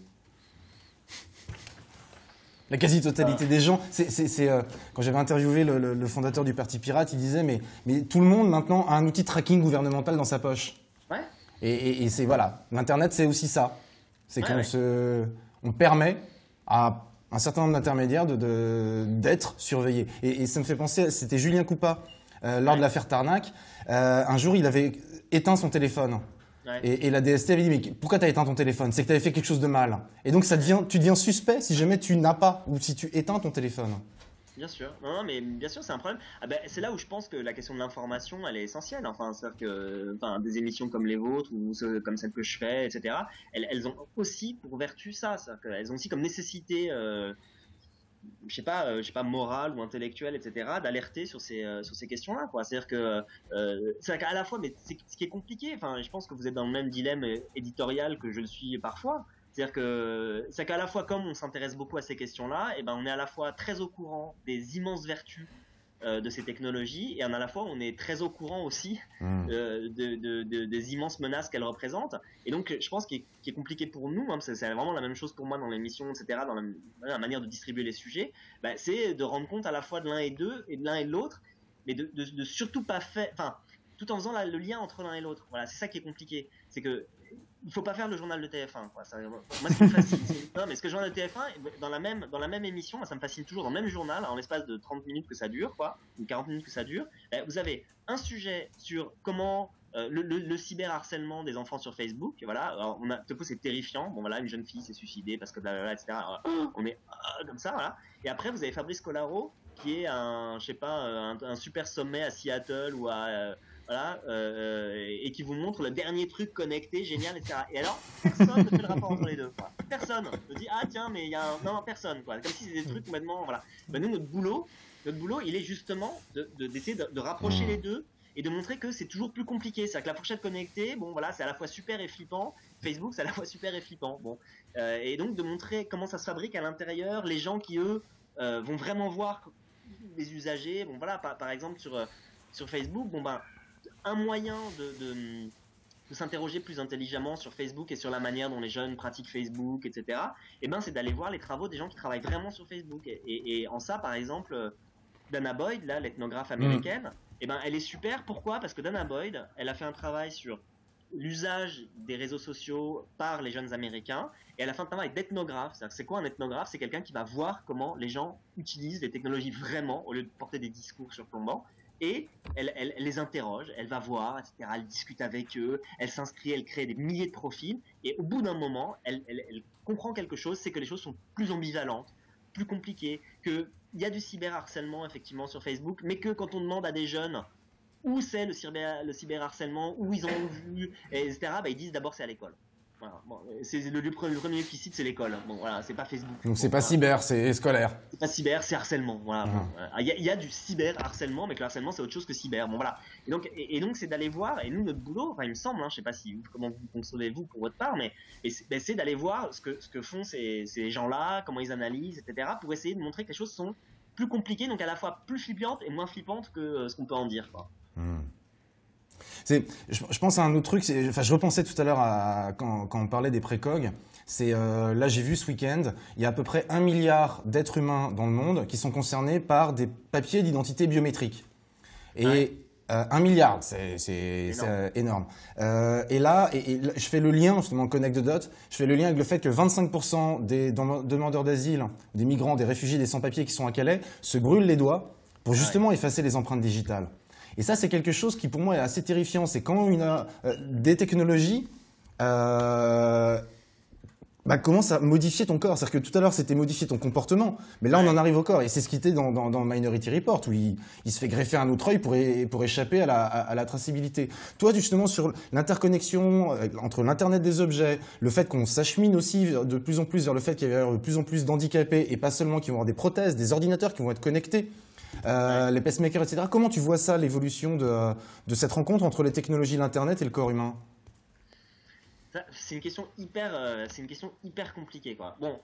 la quasi-totalité des gens, c'est, c'est, c'est euh, quand j'avais interviewé le, le, le fondateur du Parti Pirate, il disait mais, mais tout le monde maintenant a un outil de tracking gouvernemental dans sa poche. Ouais. Et, et, et c'est voilà, l'internet c'est aussi ça. C'est ouais, qu'on ouais. se, on permet à un certain nombre d'intermédiaires de, de, d'être surveillés. Et, et ça me fait penser, c'était Julien Coupa, euh, lors ouais. de l'affaire Tarnac. Euh, un jour, il avait éteint son téléphone. Ouais. Et, et la D S T avait dit, mais pourquoi tu as éteint ton téléphone? C'est que tu avais fait quelque chose de mal. Et donc, ça devient, tu deviens suspect si jamais tu n'as pas, ou si tu éteins ton téléphone. Bien sûr, non, non, mais bien sûr, c'est un problème. Ah ben, c'est là où je pense que la question de l'information, elle est essentielle. Enfin, c'est-à-dire que, enfin, des émissions comme les vôtres ou ce, comme celles que je fais, et cetera. Elles, elles ont aussi pour vertu ça, c'est-à-dire qu'elles ont aussi comme nécessité, euh, je sais pas, euh, je sais pas, morale ou intellectuelle, et cetera, d'alerter sur ces euh, sur ces questions-là, quoi. C'est-à-dire que, euh, c'est qu'à la fois, mais c'est ce qui est compliqué. Enfin, je pense que vous êtes dans le même dilemme éditorial que je le suis parfois. C'est-à-dire que c'est qu'à la fois, comme on s'intéresse beaucoup à ces questions-là, et ben on est à la fois très au courant des immenses vertus euh, de ces technologies, et à la fois on est très au courant aussi mmh. euh, de, de, de, des immenses menaces qu'elles représentent. Et donc, je pense qu'il est, qu'il est compliqué pour nous, hein, c'est, c'est vraiment la même chose pour moi dans l'émission, et cetera, dans la, dans la manière de distribuer les sujets, ben, c'est de rendre compte à la fois de l'un et deux, et de l'un et de l'autre, mais de, de, de surtout pas faire, enfin, tout en faisant la, le lien entre l'un et l'autre. Voilà, c'est ça qui est compliqué. C'est que il faut pas faire le journal de T F un, quoi. Ça, moi, ce qui me fascine, c'est... Non, mais ce que le journal de T F un, dans la même, dans la même émission, moi, ça me fascine toujours, dans le même journal, en l'espace de trente minutes que ça dure, quoi, ou quarante minutes que ça dure, eh, vous avez un sujet sur comment euh, le, le, le cyberharcèlement des enfants sur Facebook, voilà. Alors, on a, tout coup, c'est terrifiant. Bon, voilà, une jeune fille s'est suicidée parce que blablabla, et cetera. Alors, on est euh, comme ça, voilà. Et après, vous avez Fabrice Collaro, qui est un, je sais pas, un, un super sommet à Seattle ou à euh, voilà, euh, et qui vous montre le dernier truc connecté, génial, et cetera. Et alors, personne ne fait le rapport entre les deux, quoi. Personne ne dit, ah tiens, mais il y a un... Non, non, personne, quoi. Comme si c'était des trucs complètement, voilà. Ben, nous, notre boulot, notre boulot, il est justement de, de, d'essayer de, de rapprocher les deux et de montrer que c'est toujours plus compliqué. C'est-à-dire que la fourchette connectée, bon, voilà, c'est à la fois super et flippant. Facebook, c'est à la fois super et flippant. Bon. Euh, et donc, de montrer comment ça se fabrique à l'intérieur, les gens qui, eux, euh, vont vraiment voir les usagers. Bon, voilà, par, par exemple, sur, sur Facebook, bon, ben, un moyen de, de, de s'interroger plus intelligemment sur Facebook et sur la manière dont les jeunes pratiquent Facebook, et cetera, eh ben, c'est d'aller voir les travaux des gens qui travaillent vraiment sur Facebook. Et, et, et en ça, par exemple, Dana Boyd, là, l'ethnographe américaine, mmh. eh ben, elle est super. Pourquoi ? Parce que Dana Boyd, elle a fait un travail sur l'usage des réseaux sociaux par les jeunes Américains, et elle a fait un travail d'ethnographe. C'est-à-dire que c'est quoi un ethnographe ? C'est quelqu'un qui va voir comment les gens utilisent les technologies vraiment, au lieu de porter des discours surplombants. Et elle, elle, elle les interroge, elle va voir, et cetera. Elle discute avec eux, elle s'inscrit, elle crée des milliers de profils. Et au bout d'un moment, elle, elle, elle comprend quelque chose, c'est que les choses sont plus ambivalentes, plus compliquées, qu'il y a du cyberharcèlement effectivement sur Facebook, mais que quand on demande à des jeunes où c'est le, cyber, le cyberharcèlement, où ils en ont vu, et cetera, bah, ils disent d'abord c'est à l'école. Voilà. Bon, c'est le, le premier qui cite, c'est l'école. Bon, voilà, c'est pas Facebook. Donc c'est bon, pas voilà. cyber, c'est scolaire. C'est pas cyber, c'est harcèlement. Voilà. Il mmh. bon, y, y a du cyber harcèlement, mais que le harcèlement c'est autre chose que cyber. Bon voilà. Et donc, et, et donc c'est d'aller voir. Et nous notre boulot, enfin il me semble, hein, je sais pas si comment vous concevez vous pour votre part, mais c'est, ben, c'est d'aller voir ce que ce que font ces, ces gens-là, comment ils analysent, et cetera, pour essayer de montrer que les choses sont plus compliquées, donc à la fois plus flippantes et moins flippantes que euh, ce qu'on peut en dire, quoi. Mmh. C'est, je, je pense à un autre truc, c'est, enfin, je repensais tout à l'heure à, quand, quand on parlait des précogs. C'est, euh, là, j'ai vu ce week-end, il y a à peu près un milliard d'êtres humains dans le monde qui sont concernés par des papiers d'identité biométrique. Et Ouais. euh, un milliard, c'est, c'est, c'est euh, énorme. Euh, et là, et, et là, je fais le lien, justement, Connect the Dot, je fais le lien avec le fait que vingt-cinq pour cent des dem- demandeurs d'asile, des migrants, des réfugiés, des sans-papiers qui sont à Calais, se brûlent les doigts pour justement effacer les empreintes digitales. Et ça, c'est quelque chose qui, pour moi, est assez terrifiant. C'est quand une, euh, des technologies euh, bah, commencent à modifier ton corps. C'est-à-dire que tout à l'heure, c'était modifier ton comportement. Mais là, on en arrive au corps. Et c'est ce qui était dans, dans, dans Minority Report, où il, il se fait greffer un autre œil pour, é- pour échapper à la, à, à la traçabilité. Toi, justement, sur l'interconnexion euh, entre l'Internet des objets, le fait qu'on s'achemine aussi de plus en plus vers le fait qu'il y a de plus en plus d'handicapés, et pas seulement qui vont avoir des prothèses, des ordinateurs qui vont être connectés, Euh, Ouais. les pacemakers, et cetera. Comment tu vois ça, l'évolution de, de cette rencontre entre les technologies, l'Internet et le corps humain? Ça, C'est une question hyper, euh, c'est une question hyper compliquée, quoi. Bon,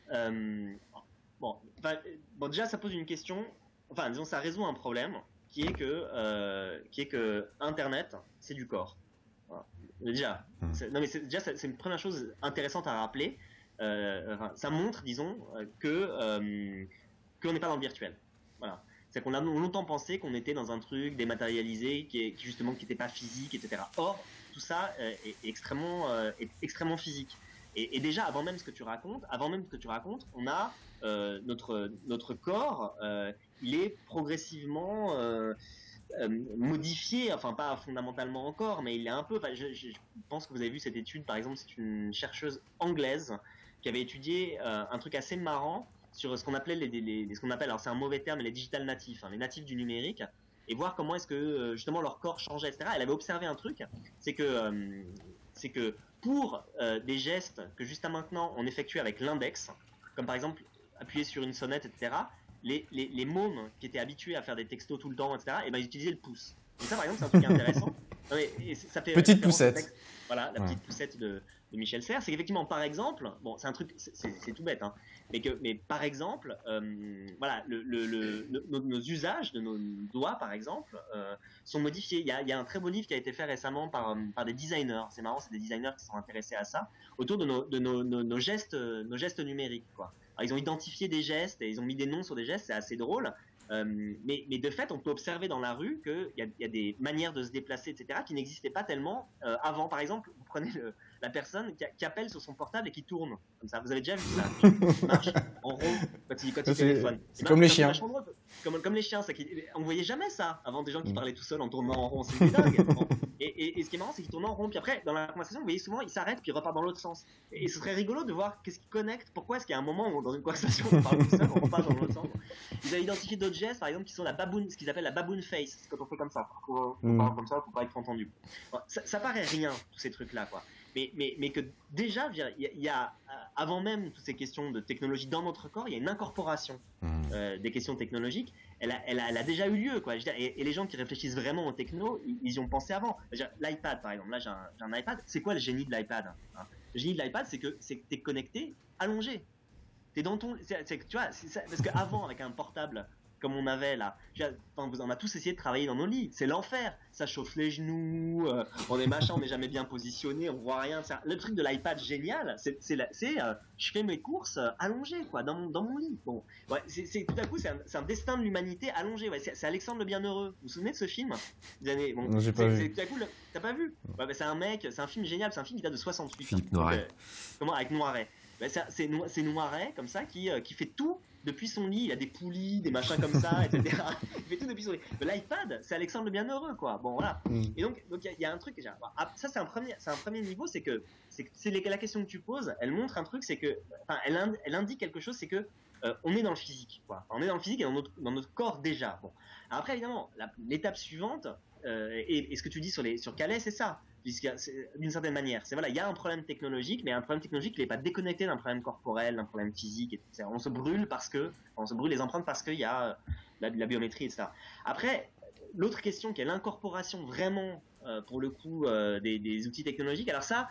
euh, bon, enfin, euh, bon, déjà, ça pose une question. Enfin, disons, ça résout un problème qui est que, euh, qui est que Internet, c'est du corps. Voilà. Déjà, Hmm. c'est- non, mais c'est- déjà, c'est c'est une première chose intéressante à rappeler. Euh, enfin, ça montre, disons, euh, que euh, qu'on n'est pas dans le virtuel. Voilà. C'est qu'on a longtemps pensé qu'on était dans un truc dématérialisé, qui, est, qui justement qui n'était pas physique, et cetera. Or, tout ça euh, est, est extrêmement, euh, est extrêmement physique. Et, et déjà, avant même ce que tu racontes, avant même ce que tu racontes, on a euh, notre notre corps, euh, il est progressivement euh, euh, modifié, enfin pas fondamentalement encore, mais il est un peu. Enfin, je, je, je pense que vous avez vu cette étude, par exemple, c'est une chercheuse anglaise qui avait étudié euh, un truc assez marrant sur ce qu'on appelait les, les, les- ce qu'on appelle, alors c'est un mauvais terme, mais les digital natifs, hein, les natifs du numérique, et voir comment est-ce que euh, justement leur corps changeait, et cetera. Elle avait observé un truc, c'est que euh, c'est que pour euh, des gestes que jusqu'à maintenant on effectuait avec l'index, comme par exemple appuyer sur une sonnette, et cetera. Les, les, les mômes qui étaient habitués à faire des textos tout le temps, et cetera. Et ben ils utilisaient le pouce. Et ça par exemple c'est un truc intéressant. Non, mais, et ça fait Petite référence au poussette. texte. Voilà, la Ouais. petite poussette de, de Michel Serres, c'est qu'effectivement, par exemple, bon, c'est un truc, c'est- c'est c'est tout bête, hein, mais que, mais par exemple, euh, voilà, le, le, le- le- nos, nos usages de nos doigts, par exemple, euh, sont modifiés. Il y, a, il y a un très beau livre qui a été fait récemment par, euh, par des designers. C'est marrant, c'est des designers qui sont intéressés à ça, autour de nos, de nos, nos, nos gestes, euh, nos gestes numériques, quoi. Alors, ils ont identifié des gestes et ils ont mis des noms sur des gestes, c'est assez drôle. Euh, mais, mais de fait, on peut observer dans la rue qu'il y, a- il y a des manières de se déplacer, et cetera, qui n'existaient pas tellement euh, avant. Par exemple, vous prenez le, la personne qui, a- qui appelle sur son portable et qui tourne comme ça. Vous avez déjà vu ça? Il marche en rond quand il, quand il C'est- téléphone. c'est Et ben, comme les ça, chiens. vachement drôle. Comme, comme les chiens, c'est qu'il- on voyait jamais ça avant, des gens qui Mm. parlaient tout seuls en tournant en rond. C'était dingue. Bon. Et, et- et ce qui est marrant, c'est qu'ils tournent en rond. Puis après, dans la conversation, vous voyez souvent, ils s'arrêtent puis ils repartent dans l'autre sens. Et, et ce serait rigolo de voir qu'est-ce qui connecte. Pourquoi est-ce qu'il y a un moment où dans une conversation, on parle tout seul, on repart dans l'autre sens. Ils avaient identifié d'autres gestes, par exemple, qui sont la baboune, ce qu'ils appellent la baboon face. C'est quand on fait comme ça. On, on Mm. parle comme ça pour pas être entendu. Bon, ça, ça paraît rien, tous ces trucs-là, quoi. Mais, mais, mais que déjà, je veux dire, il y, a- il y a, euh, avant même toutes ces questions de technologie dans notre corps, il y a une incorporation Hmm. euh, des questions technologiques. Elle a, elle, a, elle a déjà eu lieu, quoi. Je veux dire, et, et les gens qui réfléchissent vraiment aux techno, ils, ils y ont pensé avant. Je veux dire, L'iPad, par exemple, là j'ai un, j'ai un iPad. C'est quoi le génie de l'iPad, hein? Le génie de l'iPad, c'est que c'est que t'es connecté, allongé. T'es dans ton, c'est, c'est que, tu vois, c'est ça, parce qu'avant avec un portable comme on avait là, je veux dire, on a tous essayé de travailler dans nos lits, c'est l'enfer. Ça chauffe les genoux, euh, on est machin, on n'est jamais bien positionné, on voit rien. Ça, le truc de l'iPad génial, c'est, c'est, la- c'est euh, je fais mes courses euh, allongé, quoi, dans mon, dans mon lit. Bon, ouais, c'est, c'est tout à coup, c'est un, c'est un destin de l'humanité allongé. Ouais, c'est, c'est Alexandre le Bienheureux. Vous vous souvenez de ce film des années, bon, Non, j'ai pas c'est, vu. c'est tout à coup, le- t'as pas vu? Ouais, bah, c'est un mec, c'est un film génial, c'est un film qui date de soixante-huit. Philippe hein. Donc, Noiret. euh, comment avec Noiret. Bah, c'est, c'est, No- c'est Noiret comme ça qui, euh, qui fait tout depuis son lit. Il a des poulies, des machins comme ça, et cetera. Il fait tout depuis son lit. Mais L'iPad, c'est Alexandre le Bienheureux, quoi. Bon, voilà. Hmm. Et donc, donc il y a- il y, a un truc. Genre, ah, ça, c'est un premier, c'est un premier niveau, c'est que, c'est, que- c'est les- la question que tu poses. Elle montre un truc, c'est que, enfin, elle, ind- elle indique quelque chose, c'est que euh, on est dans le physique, quoi. Enfin, on est dans le physique et dans notre, dans notre corps déjà. Bon. Alors après, évidemment, la- l'étape suivante, euh, et, et ce que tu dis sur les, sur Calais, c'est ça. Puisqu'il y a- c'est- d'une certaine manière, c'est voilà, il y a un problème technologique, mais un problème technologique qui n'est pas déconnecté d'un problème corporel, d'un problème physique. Et tout ça. On se brûle parce que, on se brûle les empreintes parce qu'il y a euh, la, la biométrie, et cetera. Après, l'autre question qui est l'incorporation vraiment, euh, pour le coup, euh, des, des outils technologiques. Alors ça,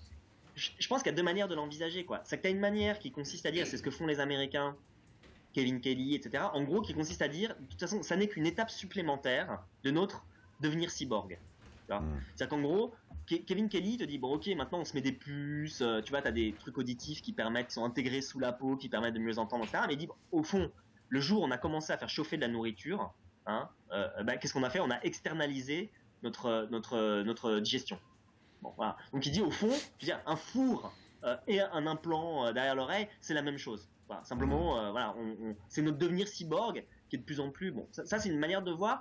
je, je pense qu'il y a deux manières de l'envisager, quoi. C'est que tu as une manière qui consiste à dire, c'est ce que font les Américains, Kevin Kelly, et cetera. En gros, qui consiste à dire, de toute façon, ça n'est qu'une étape supplémentaire de notre devenir cyborg. Mmh. C'est-à-dire qu'en gros, Kevin Kelly te dit bon ok maintenant on se met des puces, euh, tu vois t'as des trucs auditifs qui permettent, qui sont intégrés sous la peau, qui permettent de mieux entendre, et cetera. Mais il dit au fond le jour où on a commencé à faire chauffer de la nourriture, hein, euh, bah, qu'est-ce qu'on a fait? On a externalisé notre notre notre digestion. Bon voilà. Donc il dit au fond, je veux dire, un four euh, et un implant euh, derrière l'oreille, c'est la même chose. Voilà. Simplement euh, voilà, on, on, c'est notre devenir cyborg qui est de plus en plus bon. Ça, ça c'est une manière de voir.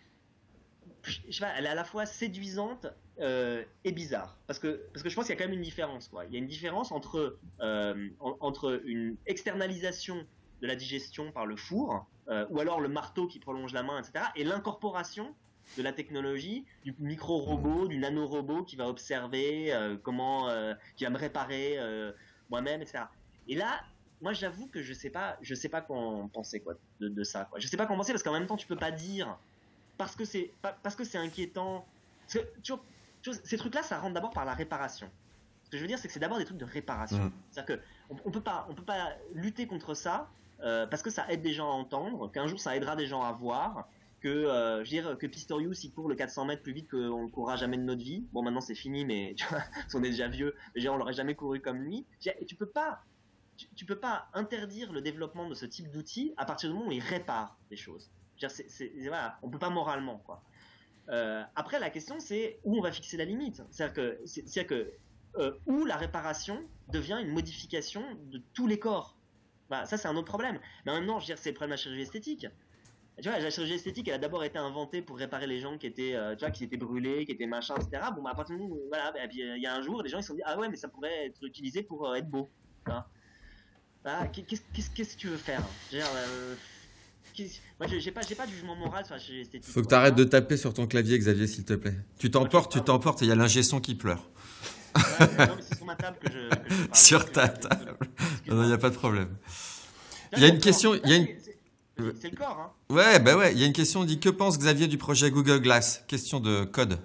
Je sais pas, elle est à la fois séduisante euh, et bizarre parce que parce que je pense qu'il y a quand même une différence quoi. Il y a une différence entre euh, en, entre une externalisation de la digestion par le four euh, ou alors le marteau qui prolonge la main, et cetera, et l'incorporation de la technologie, du micro-robot, du nano-robot qui va observer euh, comment, euh, qui va me réparer euh, moi-même, et cetera. Et là, moi j'avoue que je sais pas, je sais pas quoi en penser quoi de, de ça quoi. Je sais pas quoi en penser parce qu'en même temps tu peux pas dire parce que c'est parce que c'est inquiétant. Parce que, tu vois, tu vois, ces trucs-là, ça rentre d'abord par la réparation. Ce que je veux dire, c'est que c'est d'abord des trucs de réparation. Mmh. C'est-à-dire que on, on peut pas, on peut pas lutter contre ça euh, parce que ça aide des gens à entendre, qu'un jour ça aidera des gens à voir, que euh, je veux dire que Pistorius il court le quatre cents mètres plus vite qu'on ne courra jamais de notre vie. Bon, maintenant c'est fini, mais tu vois, on est déjà vieux. Déjà, on l'aurait jamais couru comme lui. Et tu peux pas, tu, tu peux pas interdire le développement de ce type d'outils à partir du moment où il répare des choses. C'est, c'est, voilà, on peut pas moralement quoi. Euh, après la question c'est où on va fixer la limite. C'est-à-dire que, c'est, c'est-à-dire que euh, où la réparation devient une modification de tous les corps. Voilà, ça c'est un autre problème. Mais en même temps, je veux dire, c'est le problème de la chirurgie esthétique. Tu vois, la chirurgie esthétique, elle a d'abord été inventée pour réparer les gens qui étaient, euh, tu vois, qui étaient brûlés, qui étaient machin, et cetera. Bon, bah, à partir du moment où, voilà, bah, puis, il y a un jour, les gens ils se sont dit ah ouais, mais ça pourrait être utilisé pour euh, être beau. Voilà. Voilà, qu'est-ce, qu'est-ce, qu'est-ce que tu veux faire? Je veux dire, euh, Moi, j'ai pas, j'ai pas de jugement moral sur la chirurgie esthétique. Faut que tu arrêtes de taper sur ton clavier, Xavier, s'il te plaît. Tu t'emportes, tu t'emportes et il y a l'ingé son qui pleure. Ouais, non, mais c'est sur ma table que je. Que je parle. Sur ta table. Non, il n'y a pas de problème. Il y a une question. Il y a une... c'est, c'est le corps, hein. Ouais, bah ouais. Il y a une question. On dit que pense Xavier du projet Google Glass? Question de Code.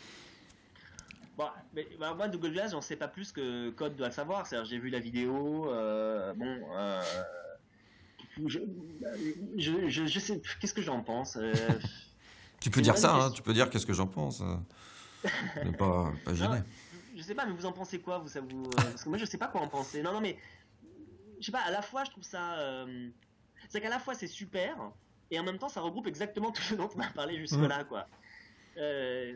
Bon, mais, bah, moi, Google Glass, j'en sais pas plus que Code doit le savoir. C'est-à-dire, j'ai vu la vidéo. Euh, bon. Euh, Je, je, je, je sais, qu'est-ce que j'en pense euh, Tu peux dire ça, hein, tu peux dire qu'est-ce que j'en pense. Mais pas, pas gêné. Non, je sais pas, mais vous en pensez quoi vous, ça vous, euh, parce que moi je sais pas quoi en penser. Non, non, mais je sais pas, à la fois je trouve ça. Euh, c'est qu'à la fois c'est super, et en même temps ça regroupe exactement tout ce dont on a parlé jusque-là, quoi. Euh,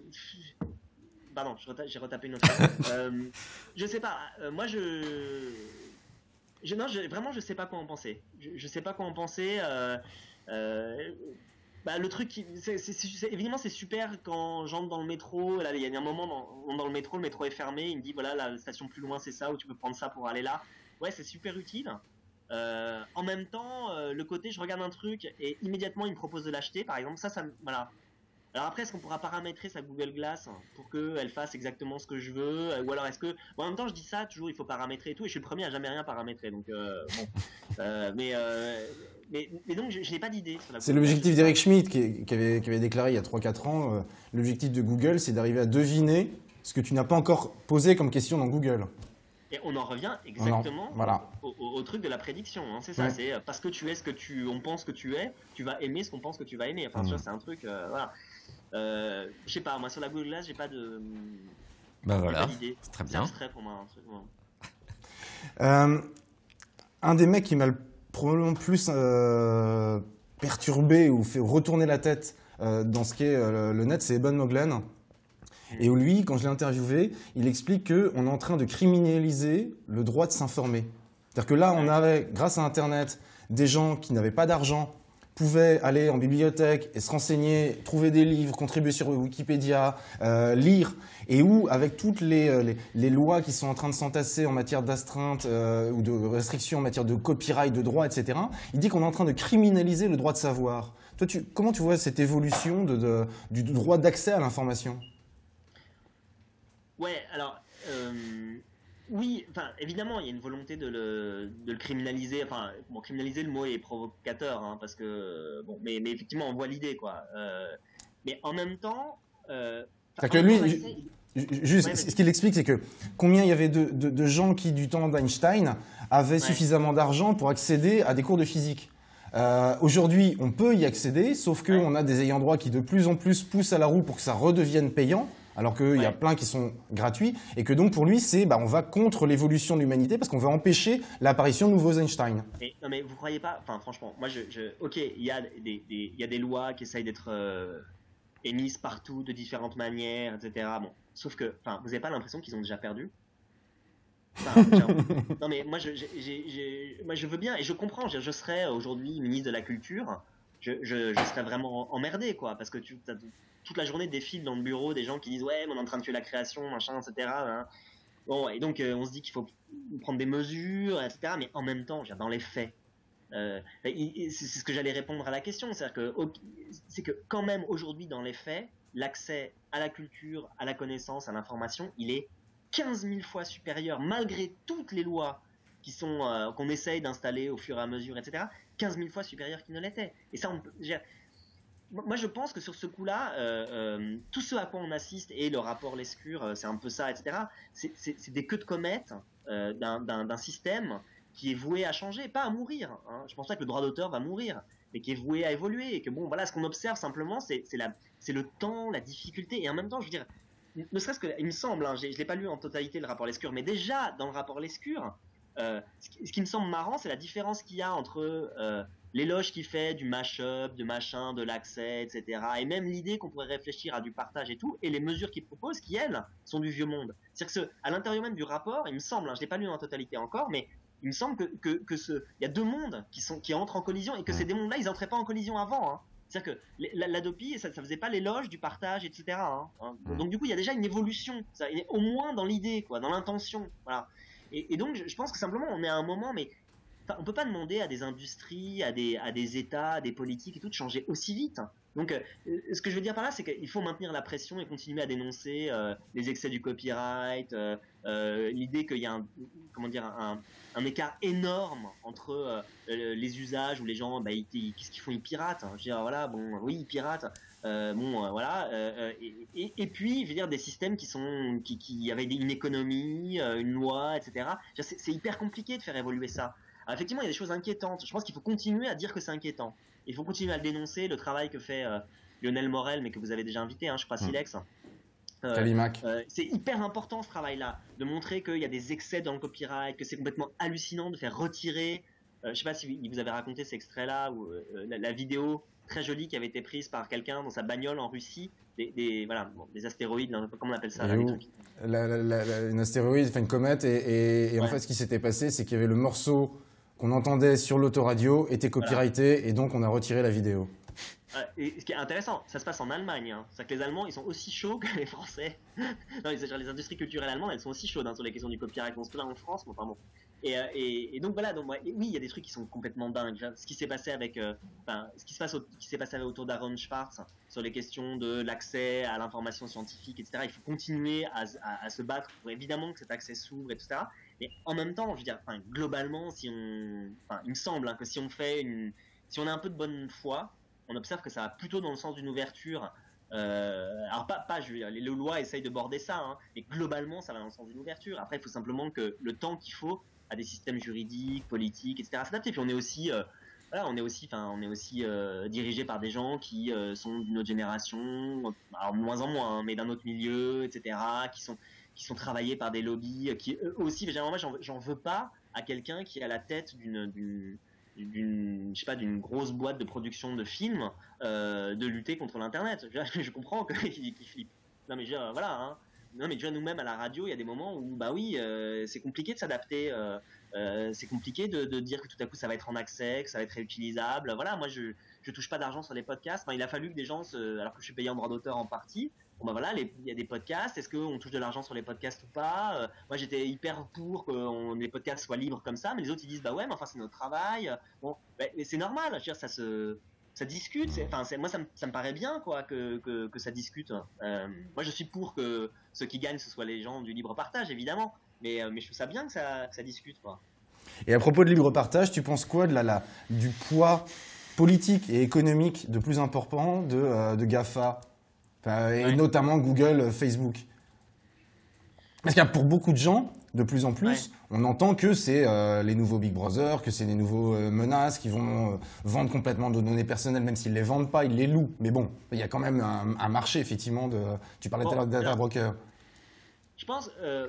pardon, j'ai retapé une autre fois. euh, je sais pas, euh, moi je. Je, non, je, vraiment, je sais pas quoi en penser. Je, je sais pas quoi en penser. Euh, euh, bah, le truc, qui, c'est, c'est, c'est, évidemment, c'est super quand j'entre dans le métro. Là, il y a un moment dans, dans le métro, le métro est fermé. Il me dit voilà, la station plus loin, c'est ça, où tu peux prendre ça pour aller là. Ouais, c'est super utile. Euh, en même temps, euh, le côté, je regarde un truc et immédiatement, il me propose de l'acheter, par exemple. Ça, ça, voilà. Alors après, est-ce qu'on pourra paramétrer sa Google Glass pour qu'elle fasse exactement ce que je veux? Ou alors est-ce que... Bon, en même temps, je dis ça, toujours il faut paramétrer et tout, et je suis le premier à jamais rien paramétrer, donc euh, bon. Euh, mais, euh, mais, mais donc, je, je n'ai pas d'idée sur la C'est l'objectif d'Eric Schmidt qui, qui, avait, qui avait déclaré il y a trois quatre ans, euh, l'objectif de Google, c'est d'arriver à deviner ce que tu n'as pas encore posé comme question dans Google. Et on en revient exactement en, voilà. au, au, au truc de la prédiction, hein, c'est ça, ouais. C'est parce que tu es ce que tu, on pense que tu es, tu vas aimer ce qu'on pense que tu vas aimer, enfin, mmh. Tu vois, c'est un truc, euh, voilà. Euh, je sais pas, moi sur la Google Glass, j'ai pas de. Bah voilà, d'idée. C'est très bien. C'est abstrait pour moi. Ouais. Euh, un des mecs qui m'a probablement plus euh, perturbé ou fait retourner la tête euh, dans ce qu'est euh, le net, c'est Eben Moglen. Mmh. Et où lui, quand je l'ai interviewé, il explique qu'on est en train de criminaliser le droit de s'informer. C'est-à-dire que là, on avait, grâce à Internet, des gens qui n'avaient pas d'argent, pouvaient aller en bibliothèque et se renseigner, trouver des livres, contribuer sur Wikipédia, euh, lire, et où, avec toutes les, les, les lois qui sont en train de s'entasser en matière d'astreinte euh, ou de restrictions en matière de copyright, de droit, et cetera, il dit qu'on est en train de criminaliser le droit de savoir. Toi, tu, comment tu vois cette évolution de, de, du droit d'accès à l'information? Ouais, alors... Euh... Oui, enfin, évidemment, il y a une volonté de le, de le criminaliser. Enfin, bon, criminaliser, le mot est provocateur, hein, parce que, bon, mais, mais effectivement, on voit l'idée, quoi. Euh, mais en même temps, euh, que lui, juste, ouais, ce qu'il explique, c'est que combien il y avait de, de, de gens qui, du temps d'Einstein, avaient ouais. suffisamment d'argent pour accéder à des cours de physique. Euh, Aujourd'hui, on peut y accéder, sauf qu'on Ouais. a des ayants droit qui de plus en plus poussent à la roue pour que ça redevienne payant, alors qu'il y a Ouais. plein qui sont gratuits, et que donc pour lui, c'est bah, on va contre l'évolution de l'humanité parce qu'on va empêcher l'apparition de nouveaux Einstein. Mais, non mais vous croyez pas, enfin franchement, moi je, je ok, il y a des, des- il y a des lois qui essayent d'être euh, émises partout de différentes manières, et cetera. Bon, sauf que, enfin, vous avez pas l'impression qu'ils ont déjà perdu? Enfin, genre, non mais moi je, j'ai- j'ai- j'ai- moi je veux bien et je comprends, je, je serais aujourd'hui ministre de la culture, je, je, je serais vraiment emmerdé quoi, parce que tu t'as toute la journée défile dans le bureau des gens qui disent ouais mais on est en train de tuer la création, machin, et cetera hein. Bon et donc euh, on se dit qu'il faut prendre des mesures, et cetera. Mais en même temps, je veux dire, dans les faits, euh, il- il- c'est c'est ce que j'allais répondre à la question, c'est-à-dire que ok, c'est que quand même aujourd'hui dans les faits, l'accès à la culture, à la connaissance, à l'information, il est quinze mille fois supérieur malgré toutes les lois qui sont euh, qu'on essaye d'installer au fur et à mesure, et cetera. quinze mille fois supérieur qu'il ne l'était. Et ça, on peut, je veux dire, moi je pense que sur ce coup-là, euh, euh, tout ce à quoi on assiste et le rapport Lescure, euh, c'est un peu ça, et cetera. C'est c'est- c'est des queues de comète euh, d'un- d'un d'un système qui est voué à changer, pas à mourir. Hein. Je pense pas que le droit d'auteur va mourir, mais qui est voué à évoluer et que bon, voilà, ce qu'on observe simplement, c'est c'est la, c'est le temps, la difficulté et en même temps, je veux dire, ne serait-ce que, il me semble, hein, j'ai- je l'ai pas lu en totalité le rapport Lescure, mais déjà dans le rapport Lescure, euh, ce, qui, ce qui me semble marrant, c'est la différence qu'il y a entre euh, l'éloge qu'il fait du mash-up, de machin, de l'accès, et cetera. Et même l'idée qu'on pourrait réfléchir à du partage et tout, et les mesures qu'il propose qui, elles, sont du vieux monde. C'est-à-dire que ce, à l'intérieur même du rapport, il me semble, hein, je l'ai pas lu en totalité encore, mais il me semble que, que, que ce, il y a deux mondes qui, sont, qui entrent en collision et que ces deux mondes-là, ils n'entraient pas en collision avant. Hein. C'est-à-dire que l'Adopi, ça, ça faisait pas l'éloge du partage, et cetera. Hein, hein. Donc du coup, il y a déjà une évolution, ça, au moins dans l'idée, quoi, dans l'intention. Voilà. Et, et donc, je, je pense que simplement, on est à un moment, mais enfin, on peut pas demander à des industries, à des, à des États, à des politiques et tout de changer aussi vite. Donc, euh, ce que je veux dire par là, c'est qu'il faut maintenir la pression et continuer à dénoncer euh, les excès du copyright, euh, euh, l'idée qu'il y a un, comment dire, un, un écart énorme entre euh, les usages où les gens, bah, ils, ils, qu'est-ce qu'ils font, ils piratent. Je veux dire, voilà, bon, oui, ils piratent. Euh, bon, euh, voilà. Euh, et, et, et puis, je veux dire, des systèmes qui sont, qui, qui avaient une économie, euh, une loi, et cetera. C'est, c'est hyper compliqué de faire évoluer ça. Alors, effectivement, il y a des choses inquiétantes. Je pense qu'il faut continuer à dire que c'est inquiétant. Il faut continuer à le dénoncer, le travail que fait euh, Lionel Morel, mais que vous avez déjà invité, hein, je crois, Silex. Euh, Calimac. Euh, c'est hyper important ce travail-là, de montrer qu'il y a des excès dans le copyright, que c'est complètement hallucinant de faire retirer. Euh, je sais pas si vous avez raconté cet extrait-là, ou euh, la, la vidéo très jolie qui avait été prise par quelqu'un dans sa bagnole en Russie, des, des voilà, bon, des astéroïdes, comment on appelle ça là, des trucs. La, la, la, une astéroïde, enfin une comète, et, et, et ouais. En fait, ce qui s'était passé, c'est qu'il y avait le morceau qu'on entendait sur l'autoradio était copyrighté, voilà. Et donc on a retiré la vidéo. Et ce qui est intéressant, ça se passe en Allemagne. Hein. C'est-à-dire que les Allemands, ils sont aussi chauds que les Français. Non, les, les industries culturelles allemandes, elles sont aussi chaudes hein, sur les questions du copyright. On se plaint en France, mais enfin bon. Et, et, et donc voilà, donc, ouais, oui, il y a des trucs qui sont complètement dingues. Ce qui s'est passé avec, euh, enfin, ce qui se passe, au, qui s'est passé autour d'Aaron Schwartz sur les questions de l'accès à l'information scientifique, et cetera. Il faut continuer à, à, à se battre pour évidemment que cet accès s'ouvre, et cetera. Mais en même temps, je veux dire, enfin, globalement, si on, enfin, il me semble hein, que si on fait une, si on a un peu de bonne foi, on observe que ça va plutôt dans le sens d'une ouverture. Euh, alors pas, pas, je veux dire, les lois essayent de border ça, hein, mais globalement, ça va dans le sens d'une ouverture. Après, il faut simplement que le temps qu'il faut à des systèmes juridiques, politiques, et cetera s'adapter. Puis on est aussi, euh, voilà, on est aussi, enfin, on est aussi euh, dirigé par des gens qui euh, sont d'une autre génération, alors de moins en moins, hein, mais d'un autre milieu, et cetera, qui sont, qui sont travaillés par des lobbies, qui eux aussi, généralement, moi, j'en veux pas à quelqu'un qui est à la tête d'une, d'une d'une, je sais pas, d'une grosse boîte de production de films, euh, de lutter contre l'internet. Je, je comprends qu'il qu flippe. Non mais je, voilà. Hein. Non mais déjà nous-mêmes à la radio, il y a des moments où bah oui, euh, c'est compliqué de s'adapter. Euh, euh, c'est compliqué de, de dire que tout à coup ça va être en accès, que ça va être réutilisable. Voilà, moi je je touche pas d'argent sur les podcasts. Enfin, il a fallu que des gens, se, alors que je suis payé en droit d'auteur en partie. Bon bah voilà, il y a des podcasts. Est-ce qu'on touche de l'argent sur les podcasts ou pas? euh, Moi j'étais hyper pour que on, les podcasts soient libres comme ça, mais les autres ils disent bah ouais, mais enfin c'est notre travail. Bon, bah, mais c'est normal. Je veux dire, ça se, ça discute. Enfin, moi ça me, ça me paraît bien quoi que que, que ça discute. Euh, moi je suis pour que ceux qui gagnent ce soient les gens du libre partage évidemment, mais mais je trouve ça bien que ça, que ça discute quoi. Et à propos de libre partage, tu penses quoi de la, la du poids politique et économique de plus important de euh, de GAFA? Enfin, et ouais. Notamment Google, Facebook. Parce que pour beaucoup de gens, de plus en plus, Ouais. on entend que c'est euh, les nouveaux Big Brother, que c'est les nouveaux euh, menaces qui vont euh, vendre complètement de données personnelles, même s'ils les vendent pas, ils les louent. Mais bon, il y a quand même un, un marché, effectivement, de... Tu parlais tout à Bon, l'heure de data alors- broker. Je pense. euh,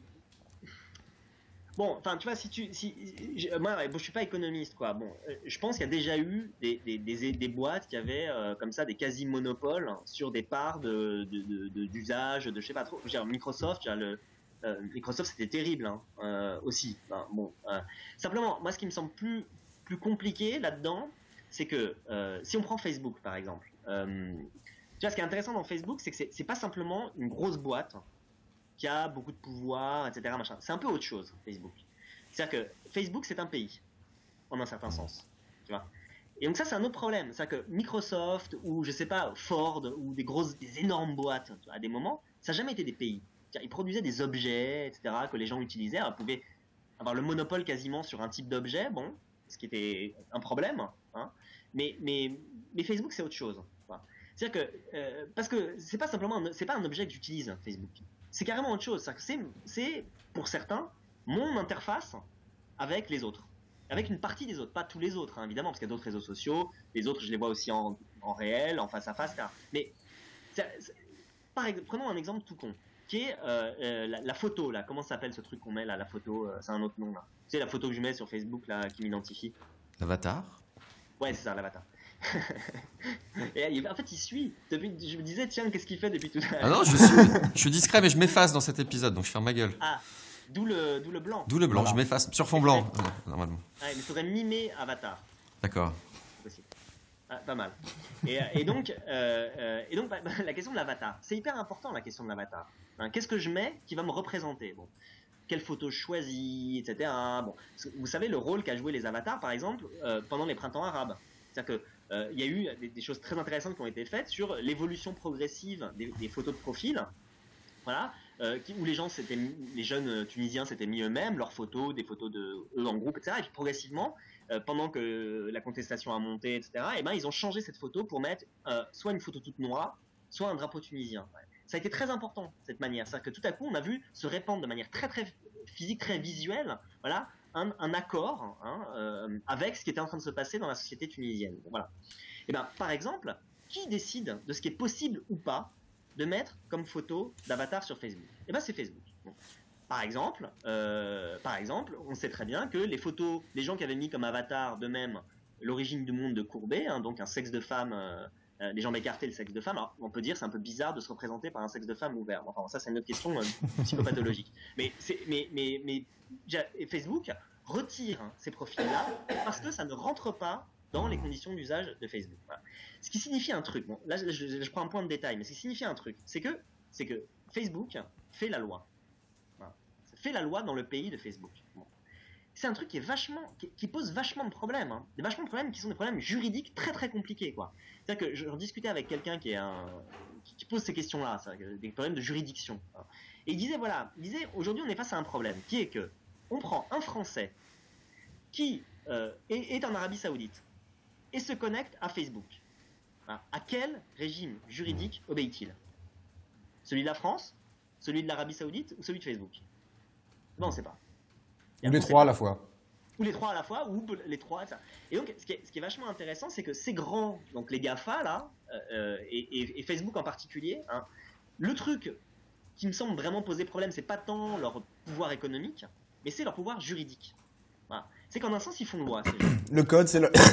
Bon, enfin, tu vois, si tu. Si, je- moi, ouais, bon, je suis pas économiste, quoi. Bon, euh, je pense qu'il y a déjà eu des, des, des, des boîtes qui avaient euh, comme ça des quasi-monopoles sur des parts de, de, de, de- d'usage, de je sais pas trop. Je veux dire, Microsoft, je veux dire, le, euh, Microsoft, c'était terrible, hein, euh, aussi. Enfin, bon, euh, simplement, moi, ce qui me semble plus, plus compliqué là-dedans, c'est que euh, si on prend Facebook, par exemple, euh, tu vois, ce qui est intéressant dans Facebook, c'est que c'est, c'est pas simplement une grosse boîte qui a beaucoup de pouvoir, et cetera. Machin. C'est un peu autre chose, Facebook. C'est-à-dire que Facebook, c'est un pays, en un certain sens. Tu vois. Et donc ça, c'est un autre problème. C'est-à-dire que Microsoft, ou je sais pas, Ford, ou des grosses, des énormes boîtes, tu vois, à des moments, ça n'a jamais été des pays. C'est-à-dire, ils produisaient des objets, et cetera, que les gens utilisaient. Alors, ils pouvaient avoir le monopole quasiment sur un type d'objet, bon, ce qui était un problème. Hein. Mais, mais, mais Facebook, c'est autre chose. Tu vois. C'est-à-dire que, euh, parce que c'est pas simplement, un, c'est pas un objet que j'utilise, Facebook. C'est carrément autre chose. C'est, c'est, pour certains, mon interface avec les autres. Avec une partie des autres, pas tous les autres, hein, évidemment, parce qu'il y a d'autres réseaux sociaux. Les autres, je les vois aussi en, en réel, en face à face, et cetera. Mais, c'est, c'est, par exemple, prenons un exemple tout con, qui est euh, euh, la, la photo, là. Comment ça s'appelle ce truc qu'on met là, la photo euh, c'est un autre nom, là. Tu sais, la photo que je mets sur Facebook, là, qui m'identifie. L'avatar? Ouais, c'est ça, l'avatar. Et en fait, il suit. Depuis, je me disais, tiens, qu'est-ce qu'il fait depuis tout à l'heure? Ah non, je suis, je suis discret, mais je m'efface dans cet épisode, donc je ferme ma gueule. Ah, d'où le, d'où le blanc. D'où le blanc, Voilà. je m'efface sur fond blanc, euh, normalement. Ouais, mais il faudrait mimer Avatar. D'accord. C'est possible. Ah, pas mal. Et, et donc, euh, euh, et donc bah, bah, la question de l'avatar. C'est hyper important, la question de l'avatar. Hein, qu'est-ce que je mets qui va me représenter? Bon. Quelle photo je choisis, et cetera. Bon. Vous savez le rôle qu'a joué les avatars, par exemple, euh, pendant les printemps arabes. C'est-à-dire que euh, il y a eu des, des choses très intéressantes qui ont été faites sur l'évolution progressive des, des photos de profil. Voilà, euh, qui, où les gens, s'étaient, les jeunes Tunisiens s'étaient mis eux-mêmes leurs photos, des photos de eux en groupe, et cetera. Et puis progressivement, euh, pendant que la contestation a monté, et cetera. Et ben ils ont changé cette photo pour mettre euh, soit une photo toute noire, soit un drapeau tunisien. Ouais. Ça a été très important cette manière, c'est-à-dire que tout à coup on a vu se répandre de manière très très physique, très visuelle, voilà, un, un accord hein, euh, avec ce qui était en train de se passer dans la société tunisienne. Voilà. Et ben par exemple, qui décide de ce qui est possible ou pas de mettre comme photo d'avatar sur Facebook? Et ben c'est Facebook. Bon. Par exemple, euh, par exemple, on sait très bien que les photos, les gens qui avaient mis comme avatar d'eux-mêmes l'origine du monde de Courbet, hein, donc un sexe de femme, euh, euh, les jambes écartées, le sexe de femme. Alors on peut dire c'est un peu bizarre de se représenter par un sexe de femme ouvert. Enfin ça c'est une autre question euh, psychopathologique. Mais c'est, mais mais mais Facebook retire hein, ces profils-là parce que ça ne rentre pas dans les conditions d'usage de Facebook. Voilà. Ce qui signifie un truc. Bon, là je, je, je prends un point de détail, mais ce qui signifie un truc, c'est que c'est que Facebook fait la loi. Voilà. Fait la loi dans le pays de Facebook. Bon. C'est un truc qui est vachement, qui, qui pose vachement de problèmes, hein. Des vachement de problèmes qui sont des problèmes juridiques très très compliqués, quoi. C'est-à-dire que je discutais avec quelqu'un qui est un, qui, qui pose ces questions-là, ça, des problèmes de juridiction. Hein. Et il disait voilà, il disait aujourd'hui on est face à un problème qui est que on prend un Français qui euh, est, est en Arabie Saoudite et se connecte à Facebook. Hein. À quel régime juridique obéit-il? Celui de la France, celui de l'Arabie Saoudite ou celui de Facebook? Non, on ne sait pas. Ou les trois à la fois. Ou les trois à la fois, ou les trois, et ça. Et donc, ce qui est, ce qui est vachement intéressant, c'est que ces grands, donc les GAFA, là, euh, et, et, et Facebook en particulier, hein, le truc qui me semble vraiment poser problème, c'est pas tant leur pouvoir économique, mais c'est leur pouvoir juridique. Voilà. C'est qu'en un sens, ils font loi, ces gens. Le code, c'est le...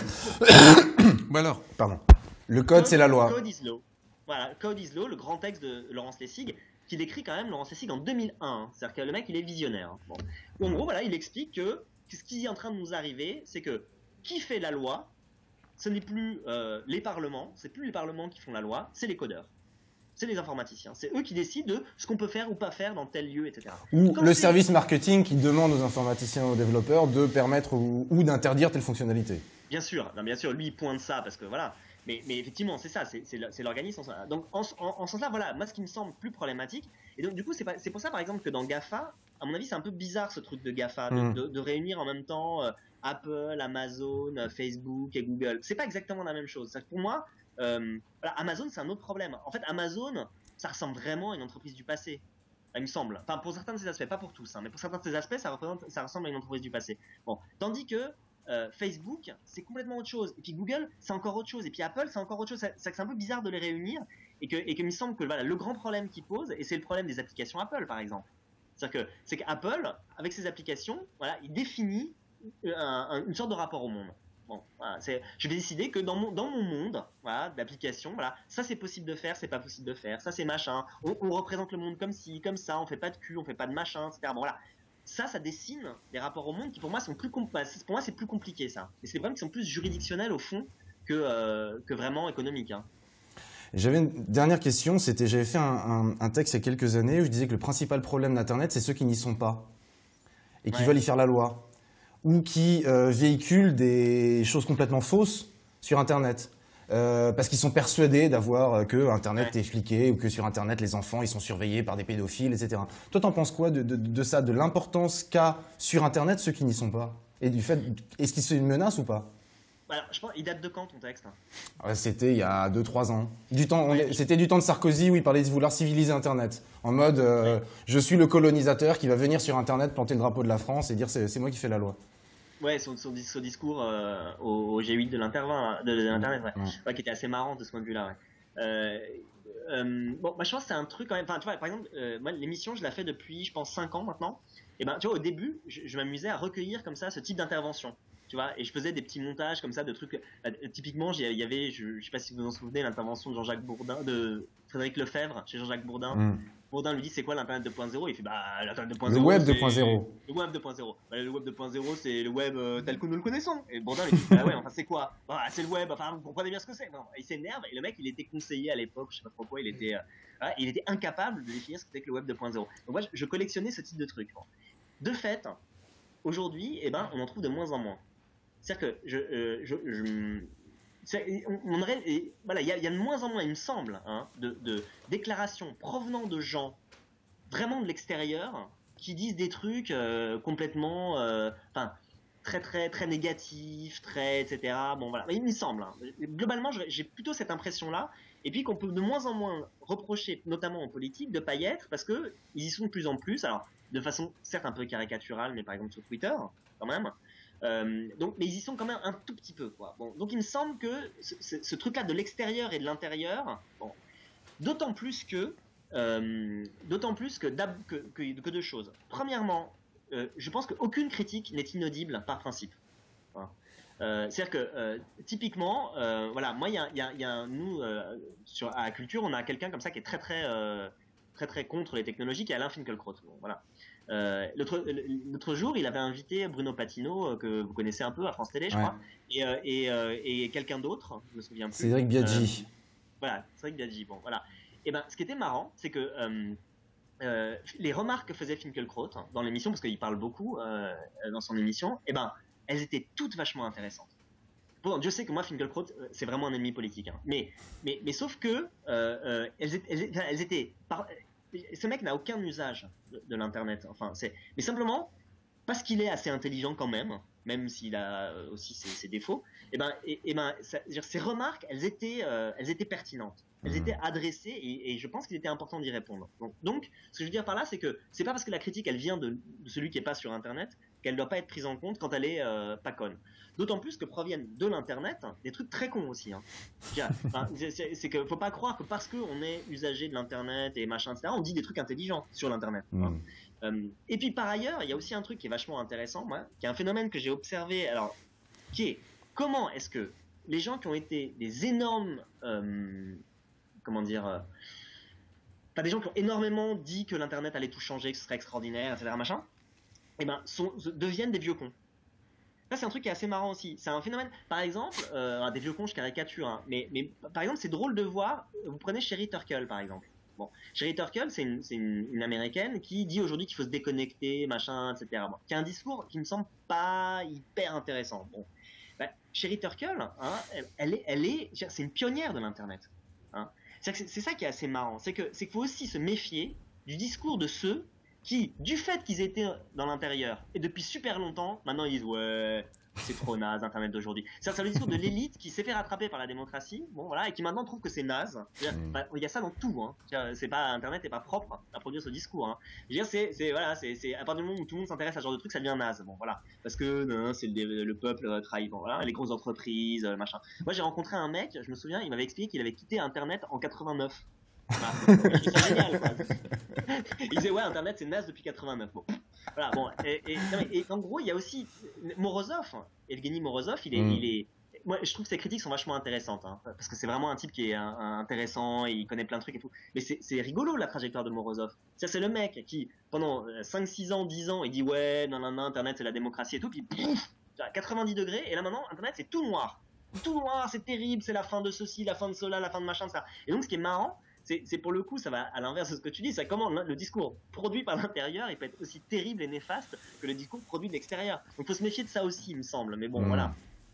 Ou alors? Pardon. Le code, c'est la loi. Code is law. Voilà, Code is law, le grand texte de Laurence Lessig, qui décrit quand même Laurence Lessig en deux mille un. Hein. C'est-à-dire que le mec, il est visionnaire. Hein. Bon. En gros, voilà, il explique que ce qui est en train de nous arriver, c'est que qui fait la loi, ce n'est plus euh, les parlements, c'est plus les parlements qui font la loi, c'est les codeurs. C'est les informaticiens. C'est eux qui décident de ce qu'on peut faire ou pas faire dans tel lieu, et cetera. Ou Quand le c'est... service marketing qui demande aux informaticiens et aux développeurs de permettre ou, ou d'interdire telle fonctionnalité. Bien sûr, non, bien sûr, lui il pointe ça parce que voilà. Mais, mais effectivement, c'est ça, c'est, c'est, c'est l'organisme. Donc, en, en, en ce sens-là, voilà, moi, ce qui me semble plus problématique, et donc, du coup, c'est, pas, c'est pour ça, par exemple, que dans GAFA, à mon avis, c'est un peu bizarre ce truc de GAFA, de, Mm. de, de réunir en même temps euh, Apple, Amazon, euh, Facebook et Google. C'est pas exactement la même chose. C'est-à-dire que pour moi, euh, voilà, Amazon, c'est un autre problème. En fait, Amazon, ça ressemble vraiment à une entreprise du passé. il me semble. Enfin, pour certains de ces aspects, pas pour tous, hein, mais pour certains de ces aspects, ça, représente, ça ressemble à une entreprise du passé. Bon, tandis que euh, Facebook, c'est complètement autre chose. Et puis Google, c'est encore autre chose. Et puis Apple, c'est encore autre chose. C'est, c'est un peu bizarre de les réunir. Et que, et que il me semble que voilà, le grand problème qu'ils posent, et c'est le problème des applications Apple, par exemple. C'est-à-dire que c'est qu'Apple, avec ses applications, voilà, il définit un, un, une sorte de rapport au monde. Bon, voilà, c'est, je vais décider que dans mon, dans mon monde, voilà, d'application, voilà, ça c'est possible de faire, c'est pas possible de faire, ça c'est machin, on, on représente le monde comme ci, comme ça, on fait pas de cul, on fait pas de machin, et cetera. Bon, voilà. Ça, ça dessine des rapports au monde qui pour moi sont plus, compl- pour moi c'est plus compliqué ça. Et c'est des problèmes qui sont plus juridictionnels au fond que, euh, que vraiment économiques. Hein. J'avais une dernière question, c'était j'avais fait un, un, un texte il y a quelques années où je disais que le principal problème d'Internet, c'est ceux qui n'y sont pas et qui Ouais. veulent y faire la loi ou qui euh, véhiculent des choses complètement fausses sur Internet euh, parce qu'ils sont persuadés d'avoir euh, que Internet Ouais. est fliqué ou que sur Internet les enfants ils sont surveillés par des pédophiles, et cetera. Toi, t'en penses quoi de, de, de ça, de l'importance qu'a sur Internet ceux qui n'y sont pas et du fait, est-ce qu'il c'est une menace ou pas? Alors, je pense, il date de quand ton texte? Ouais, c'était il y a deux trois ans. Du temps, on Ouais. est- c'était du temps de Sarkozy où il parlait de vouloir civiliser Internet. En mode, euh, Ouais. je suis le colonisateur qui va venir sur Internet planter le drapeau de la France et dire c'est c'est moi qui fais la loi. Ouais, son, son, dis- son discours euh, au, au G huit de l'intervalle, de, de l'internet, ouais. Ouais. Ouais, qui était assez marrant de ce point de vue-là. Ouais. Euh, euh, bon, bah, je pense que c'est un truc quand même. Enfin, tu vois, par exemple, euh, moi, l'émission, je la fais depuis, je pense, cinq ans maintenant. Et ben, tu vois, au début, je, je m'amusais à recueillir comme ça ce type d'intervention. Tu vois, et je faisais des petits montages comme ça de trucs. Euh, typiquement, il y avait, je, je sais pas si vous vous en souvenez, l'intervention de Jean-Jacques Bourdin, de Frédéric Lefebvre chez Jean-Jacques Bourdin. Mm. Bourdin lui dit c'est quoi l'internet deux point zéro? Il fait bah l'internet deux point Le zéro. web c'est- deux point zéro. Le web deux point zéro. Bah, le web deux point zéro c'est le web euh, tel que nous le connaissons. Et Bourdin lui dit bah ouais enfin c'est quoi? Bah c'est le web. Enfin vous comprenez bien ce que c'est. Non, il s'énerve et le mec il était conseiller à l'époque, je sais pas trop quoi, il était, euh, voilà, il était incapable de définir ce que c'était que le web deux point zéro. Donc moi je, je collectionnais ce type de trucs. Bon. De fait, aujourd'hui eh ben on en trouve de moins en moins. C'est-à-dire que je, euh, je, je c'est- on, on aurait, et voilà, il y, a- il y a de moins en moins, il me semble, hein, de, de déclarations provenant de gens vraiment de l'extérieur qui disent des trucs euh, complètement, euh, enfin, très très très négatifs, très et cetera. Bon voilà, il me semble. Hein. Globalement, j'ai j'ai plutôt cette impression-là, et puis qu'on peut de moins en moins reprocher, notamment en politique, de pas y être parce que ils y sont de plus en plus. Alors, de façon certes un peu caricaturale, mais par exemple sur Twitter, quand même. Euh, donc, mais ils y sont quand même un tout petit peu, quoi. Bon, donc il me semble que ce, ce, ce truc-là de l'extérieur et de l'intérieur, bon, d'autant plus que, euh, d'autant plus que, d'ab- que, que, que deux choses. Premièrement, euh, je pense qu'aucune critique n'est inaudible par principe. Voilà. Euh, c'est-à-dire que euh, typiquement, euh, voilà, moi, il y a, y a, y a nous euh, sur à la culture, on a quelqu'un comme ça qui est très très euh, très très contre les technologies, qui est Alain Finkielkraut. Bon, voilà. Euh, l'autre, l'autre jour, il avait invité Bruno Patino, euh, que vous connaissez un peu à France Télé, je Ouais. crois, et, euh, et, euh, et quelqu'un d'autre, je me souviens plus. Cédric Biaggi. Euh, voilà, Cédric Biaggi. Bon, voilà. Et ben, ce qui était marrant, c'est que euh, euh, les remarques que faisait Finkielkraut hein, dans l'émission, parce qu'il parle beaucoup euh, dans son émission, et ben, elles étaient toutes vachement intéressantes. Bon, Dieu sait que moi, Finkielkraut, euh, c'est vraiment un ennemi politique. Hein. Mais, mais, mais sauf que euh, euh, elles, étaient, elles, étaient, elles étaient par, ce mec n'a aucun usage de, de l'internet. Enfin, c'est, mais simplement parce qu'il est assez intelligent quand même, même s'il a aussi ses, ses défauts. Et ben, et, et ben, ça, ces remarques, elles étaient, euh, elles étaient pertinentes. Elles étaient adressées et, et je pense qu'il était important d'y répondre. Donc, donc, ce que je veux dire par là, c'est que c'est pas parce que la critique, elle vient de, de celui qui est pas sur Internet, qu'elle doit pas être prise en compte quand elle est euh, pas conne. D'autant plus que proviennent de l'internet des trucs très cons aussi. Hein. Enfin, c'est, c'est, c'est que faut pas croire que parce qu'on est usager de l'internet et machin, et cetera, on dit des trucs intelligents sur l'internet. Mmh. Hein. Euh, et puis par ailleurs, il y a aussi un truc qui est vachement intéressant, moi, qui est un phénomène que j'ai observé, alors, qui est comment est-ce que les gens qui ont été des énormes, euh, comment dire, euh, pas des gens qui ont énormément dit que l'internet allait tout changer, que ce serait extraordinaire, et cetera, machin, et ben, sont, deviennent des vieux cons. Ça, c'est un truc qui est assez marrant aussi. C'est un phénomène, par exemple, euh, des vieux cons, je caricature, hein, mais, mais par exemple, c'est drôle de voir, vous prenez Sherry Turkle, par exemple. Bon, Sherry Turkle, c'est une, c'est une, une américaine qui dit aujourd'hui qu'il faut se déconnecter, machin, et cetera. Bon, qui a un discours qui me semble pas hyper intéressant. Bon, bah, Sherry Turkle, hein, elle, elle est, elle est, c'est une pionnière de l'internet. Hein. C'est, c'est ça qui est assez marrant, c'est que c'est qu'il faut aussi se méfier du discours de ceux qui, du fait qu'ils étaient dans l'intérieur, et depuis super longtemps, maintenant ils disent ouais, c'est trop naze Internet d'aujourd'hui. C'est le discours de l'élite qui s'est fait rattraper par la démocratie, bon voilà, et qui maintenant trouve que c'est naze. Mm. Bah, il y a ça dans tout, hein. C'est pas Internet n'est pas propre à produire ce discours. Hein. Je veux dire, c'est c'est voilà, c'est c'est à partir du moment où tout le monde s'intéresse à ce genre de truc, ça devient naze. Bon voilà, parce que non, c'est le, le peuple trahi, bon voilà, les grosses entreprises, machin. Moi j'ai rencontré un mec, je me souviens, il m'avait expliqué qu'il avait quitté Internet en quatre-vingt-neuf. Voilà. C'est génial, quoi. Il disait ouais, Internet c'est naze depuis quatre-vingt-neuf. Bon. Voilà, bon, et, et, non, mais, et en gros, il y a aussi Morozov, Evgeny Morozov, il est, mm. il est, moi, je trouve que ses critiques sont vachement intéressantes, hein, parce que c'est vraiment un type qui est un, un intéressant, et il connaît plein de trucs et tout. Mais c'est rigolo la trajectoire de Morozov. C'est le mec qui, pendant cinq six ans, dix ans, il dit ouais, non, non, non, Internet c'est la démocratie et tout, puis pouf, quatre-vingt-dix degrés, et là maintenant, Internet c'est tout noir. Tout noir, c'est terrible, c'est la fin de ceci, la fin de cela, la fin de machin, ça. Et donc, ce qui est marrant, c'est pour le coup, ça va à l'inverse de ce que tu dis, c'est comment le discours produit par l'intérieur, il peut être aussi terrible et néfaste que le discours produit de l'extérieur. Donc il faut se méfier de ça aussi, il me semble. Mais bon, mmh. voilà.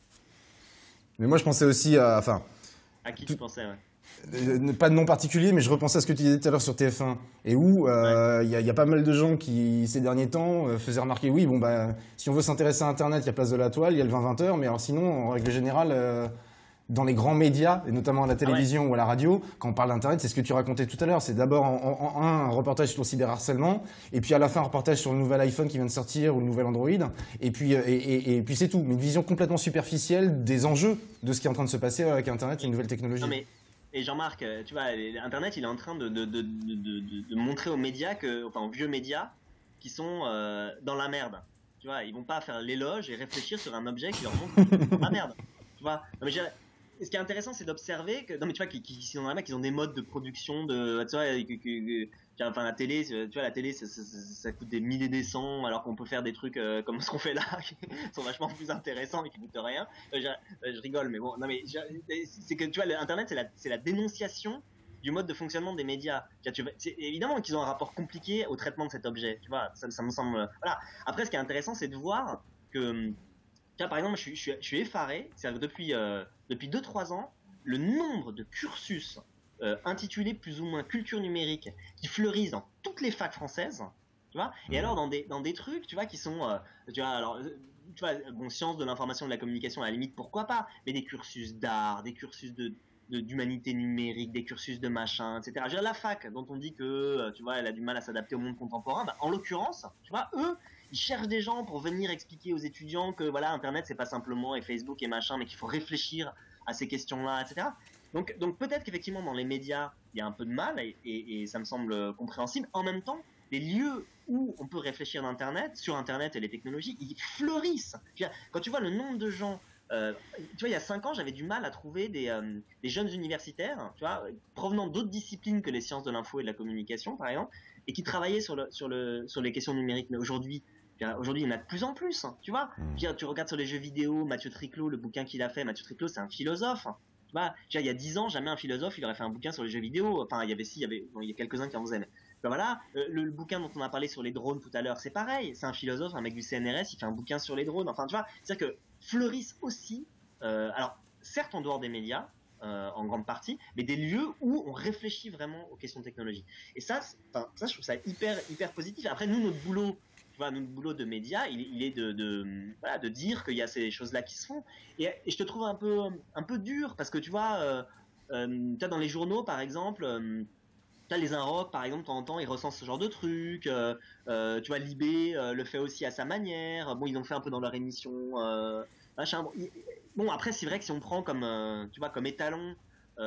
Mais moi, je pensais aussi à... Enfin, à qui tout, tu pensais, ouais. Euh, pas de nom particulier, mais je repensais à ce que tu disais tout à l'heure sur T F un, et où il euh, ouais. y, y a pas mal de gens qui, ces derniers temps, euh, faisaient remarquer, oui, bon, bah, si on veut s'intéresser à Internet, il y a Place de la Toile, il y a le vingt vingt heures, mais alors sinon, en règle générale... Euh, dans les grands médias, et notamment à la télévision ah ouais. ou à la radio, quand on parle d'Internet, c'est ce que tu racontais tout à l'heure. C'est d'abord en, en, en un, un reportage sur le cyberharcèlement, et puis à la fin, un reportage sur le nouvel iPhone qui vient de sortir ou le nouvel Android, et puis, et, et, et puis c'est tout. Mais une vision complètement superficielle des enjeux de ce qui est en train de se passer avec Internet et une nouvelle technologie. Non mais, et Jean-Marc, tu vois, Internet, il est en train de, de, de, de, de, de montrer aux médias, que, enfin aux vieux médias, qui sont euh, dans la merde. Tu vois, ils vont pas faire l'éloge et réfléchir sur un objet qui leur montre dans la merde. Tu vois, non, mais ce qui est intéressant, c'est d'observer que, non mais tu vois, qui, qui, qui sont dans la mec, ils ont des modes de production de, tu vois, que, que, que, enfin la télé, tu vois, la télé, ça, ça, ça coûte des milliers des cents, alors qu'on peut faire des trucs euh, comme ce qu'on fait là, qui sont vachement plus intéressants et qui coûtent rien. Je, je rigole, mais bon, non mais c'est que tu vois, Internet, c'est la, c'est la dénonciation du mode de fonctionnement des médias. C'est évidemment qu'ils ont un rapport compliqué au traitement de cet objet, tu vois, ça, ça me semble. Voilà. Après, ce qui est intéressant, c'est de voir que, tiens, par exemple, je suis, je suis, je suis effaré, c'est-à-dire que depuis euh, depuis deux trois ans, le nombre de cursus euh, intitulés plus ou moins culture numérique qui fleurissent dans toutes les facs françaises, tu vois, et alors dans des dans des trucs, tu vois, qui sont, euh, tu vois, alors. Tu vois, bon, sciences de l'information et de la communication, à la limite, pourquoi pas, mais des cursus d'art, des cursus de d'humanité numérique, des cursus de machin, et cetera. Je veux dire, la fac, dont on dit que, tu vois, elle a du mal à s'adapter au monde contemporain, bah, en l'occurrence, tu vois, eux, ils cherchent des gens pour venir expliquer aux étudiants que, voilà, Internet, c'est pas simplement et Facebook et machin, mais qu'il faut réfléchir à ces questions-là, et cetera. Donc, donc peut-être qu'effectivement, dans les médias, il y a un peu de mal, et, et, et ça me semble compréhensible. En même temps, les lieux où on peut réfléchir d'Internet, sur Internet et les technologies, ils fleurissent. Quand tu vois le nombre de gens, euh, tu vois, il y a cinq ans, j'avais du mal à trouver des, euh, des jeunes universitaires, tu vois, provenant d'autres disciplines que les sciences de l'info et de la communication, par exemple, et qui travaillaient sur, le, sur, le, sur les questions numériques. Mais aujourd'hui, aujourd'hui, il y en a de plus en plus, tu vois. Mmh. Tu regardes sur les jeux vidéo, Mathieu Triclot, le bouquin qu'il a fait, Mathieu Triclot, c'est un philosophe. Tu vois, il y a dix ans, jamais un philosophe, il aurait fait un bouquin sur les jeux vidéo. Enfin, il y avait si, il y avait, bon, il y a quelques-uns qui en faisaient, mais ben voilà, euh, le, le bouquin dont on a parlé sur les drones tout à l'heure, c'est pareil. C'est un philosophe, un mec du C N R S, il fait un bouquin sur les drones. Enfin, tu vois, c'est-à-dire que fleurissent aussi, euh, alors certes en dehors des médias, euh, en grande partie, mais des lieux où on réfléchit vraiment aux questions technologiques. Et ça, enfin, ça, je trouve ça hyper, hyper positif. Après, nous, notre boulot, tu vois, notre boulot de médias, il, il est de, de, voilà, de dire qu'il y a ces choses-là qui se font. Et, et je te trouve un peu, un peu dur parce que tu vois, euh, euh, tu vois, dans les journaux, par exemple. Euh, Tu as les Inrocks, par exemple, de temps en temps, ils recensent ce genre de trucs. Euh, euh, tu vois, Libé euh, le fait aussi à sa manière. Bon, ils l'ont fait un peu dans leur émission. Euh, machin. Bon, il, bon, après, c'est vrai que si on prend comme, euh, tu vois, comme étalon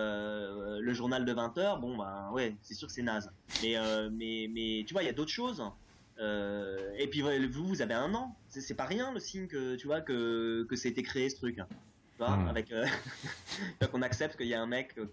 euh, le journal de vingt heures, bon, bah ouais, c'est sûr que c'est naze. Mais, euh, mais, mais tu vois, il y a d'autres choses. Euh, et puis vous, vous avez un an. C'est pas rien le signe que, tu vois, que, que c'était créé ce truc. Tu vois, mmh. avec euh, qu'on accepte qu'il y a un mec euh,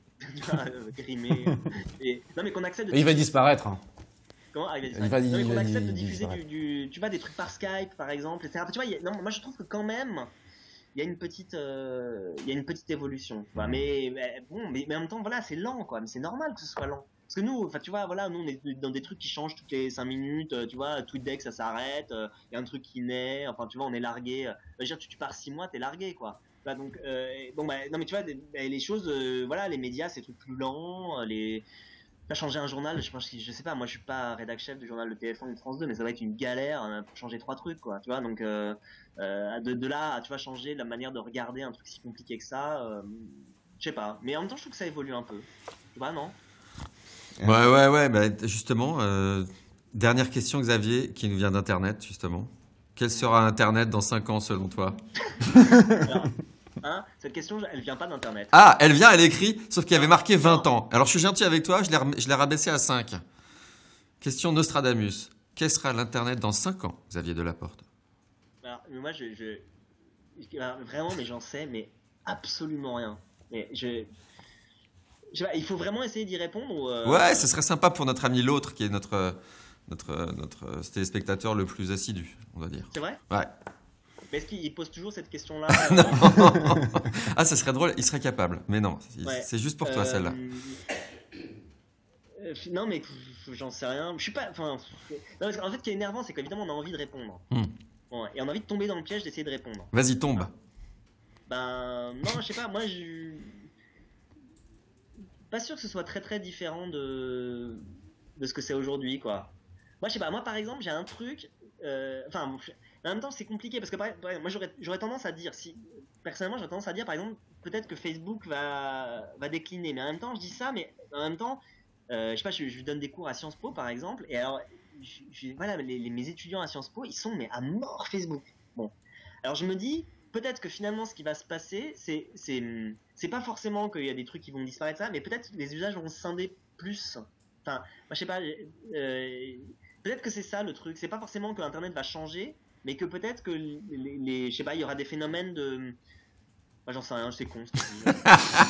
grimé et non mais qu'on accepte de il va disparaître hein. Comment ah, il va disparaître. Il va, non, mais qu'on il accepte il de diffuser du, du tu vois des trucs par Skype par exemple, et cetera. Tu vois, y a, non, moi je trouve que quand même il y a une petite euh, il y a une petite évolution, tu vois. mmh. mais, mais bon mais, mais en même temps voilà, c'est lent quoi, mais c'est normal que ce soit lent. Parce que nous, enfin tu vois, voilà, nous on est dans des trucs qui changent toutes les cinq minutes, tu vois, TweetDeck ça s'arrête, il euh, y a un truc qui naît, enfin tu vois, on est largué. Euh, je veux dire, tu, tu pars six mois, t'es largué quoi. Bah, donc, euh, bon, bah, non mais tu vois, les choses, euh, voilà, les médias c'est trucs plus lents, les, T'as changé un journal, je pense que, je sais pas, moi je suis pas rédac chef du journal de T F un ou de France deux, mais ça va être une galère euh, pour changer trois trucs, quoi, tu vois. Donc, euh, euh, de, de là à, tu vois, changer la manière de regarder un truc si compliqué que ça, euh, je sais pas. Mais en même temps, je trouve que ça évolue un peu. Tu vois, non? Ouais, ouais, ouais. Bah, justement, euh, dernière question, Xavier, qui nous vient d'Internet, justement. Quel sera Internet dans cinq ans, selon toi? Alors, hein, cette question, elle vient pas d'Internet. Ah, elle vient, elle écrit, sauf qu'il y avait marqué vingt Non. ans. Alors, je suis gentil avec toi, je l'ai rem- je l'ai rabaissé à cinq. Question Nostradamus. Quel sera l'Internet dans cinq ans, Xavier Delaporte? Alors, mais moi, je, je, je- alors, vraiment, mais j'en sais, mais absolument rien. Mais je, je sais pas, il faut vraiment essayer d'y répondre ou, Ouais, euh, ce serait sympa pour notre ami l'autre, qui est notre, euh, notre, euh, notre euh, téléspectateur le plus assidu, on va dire. c'est vrai? Ouais. Mais est-ce qu'il pose toujours cette question-là? Non. euh, Ah, ça serait drôle, il serait capable. Mais non, c'est Ouais. c'est juste pour toi, Euh, celle-là. euh, Non, mais j'en sais rien. Je suis pas. Enfin. Non, parce qu'en fait, ce qui est énervant, c'est qu'évidemment, on a envie de répondre. Hmm. Ouais, et on a envie de tomber dans le piège d'essayer de répondre. Vas-y, tombe. Ben. Non, je sais pas, moi, je. Pas sûr que ce soit très très différent de. De ce que c'est aujourd'hui, quoi. Moi, je sais pas, moi, par exemple, j'ai un truc. euh, Enfin, bon, je- en même temps, c'est compliqué parce que, par par exemple, moi, j'aurais j'aurais tendance à dire, si. Personnellement, j'aurais tendance à dire, par exemple, peut-être que Facebook va, va décliner. Mais en même temps, je dis ça, mais en même temps. Euh, je sais pas, je, je donne des cours à Sciences Po par exemple, et alors, je, je- voilà, les, les- mes étudiants à Sciences Po, ils sont mais à mort Facebook. Bon, alors je me dis, peut-être que finalement, ce qui va se passer, c'est, c'est, hum, c'est pas forcément qu'il y a des trucs qui vont disparaître, ça, mais peut-être que les usages vont se scinder plus. Enfin, moi, je sais pas, euh, peut-être que c'est ça le truc. C'est pas forcément que Internet va changer, mais que peut-être que les, les- les- je sais pas, il y aura des phénomènes de, moi, j'en sais rien, c'est con. Ce que je dis.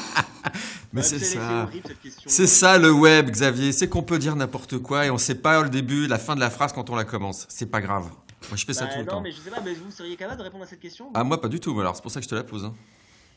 Mais Ouais, c'est c'est c'est ça. horrible cette question. C'est ça le web, Xavier. C'est qu'on peut dire n'importe quoi et on sait pas le début, la fin de la phrase quand on la commence. C'est pas grave. Moi, je fais ça Bah tout le non, temps. mais je sais pas, mais vous seriez capable de répondre à cette question? Ah, moi, pas du tout. Alors, c'est pour ça que je te la pose. hein.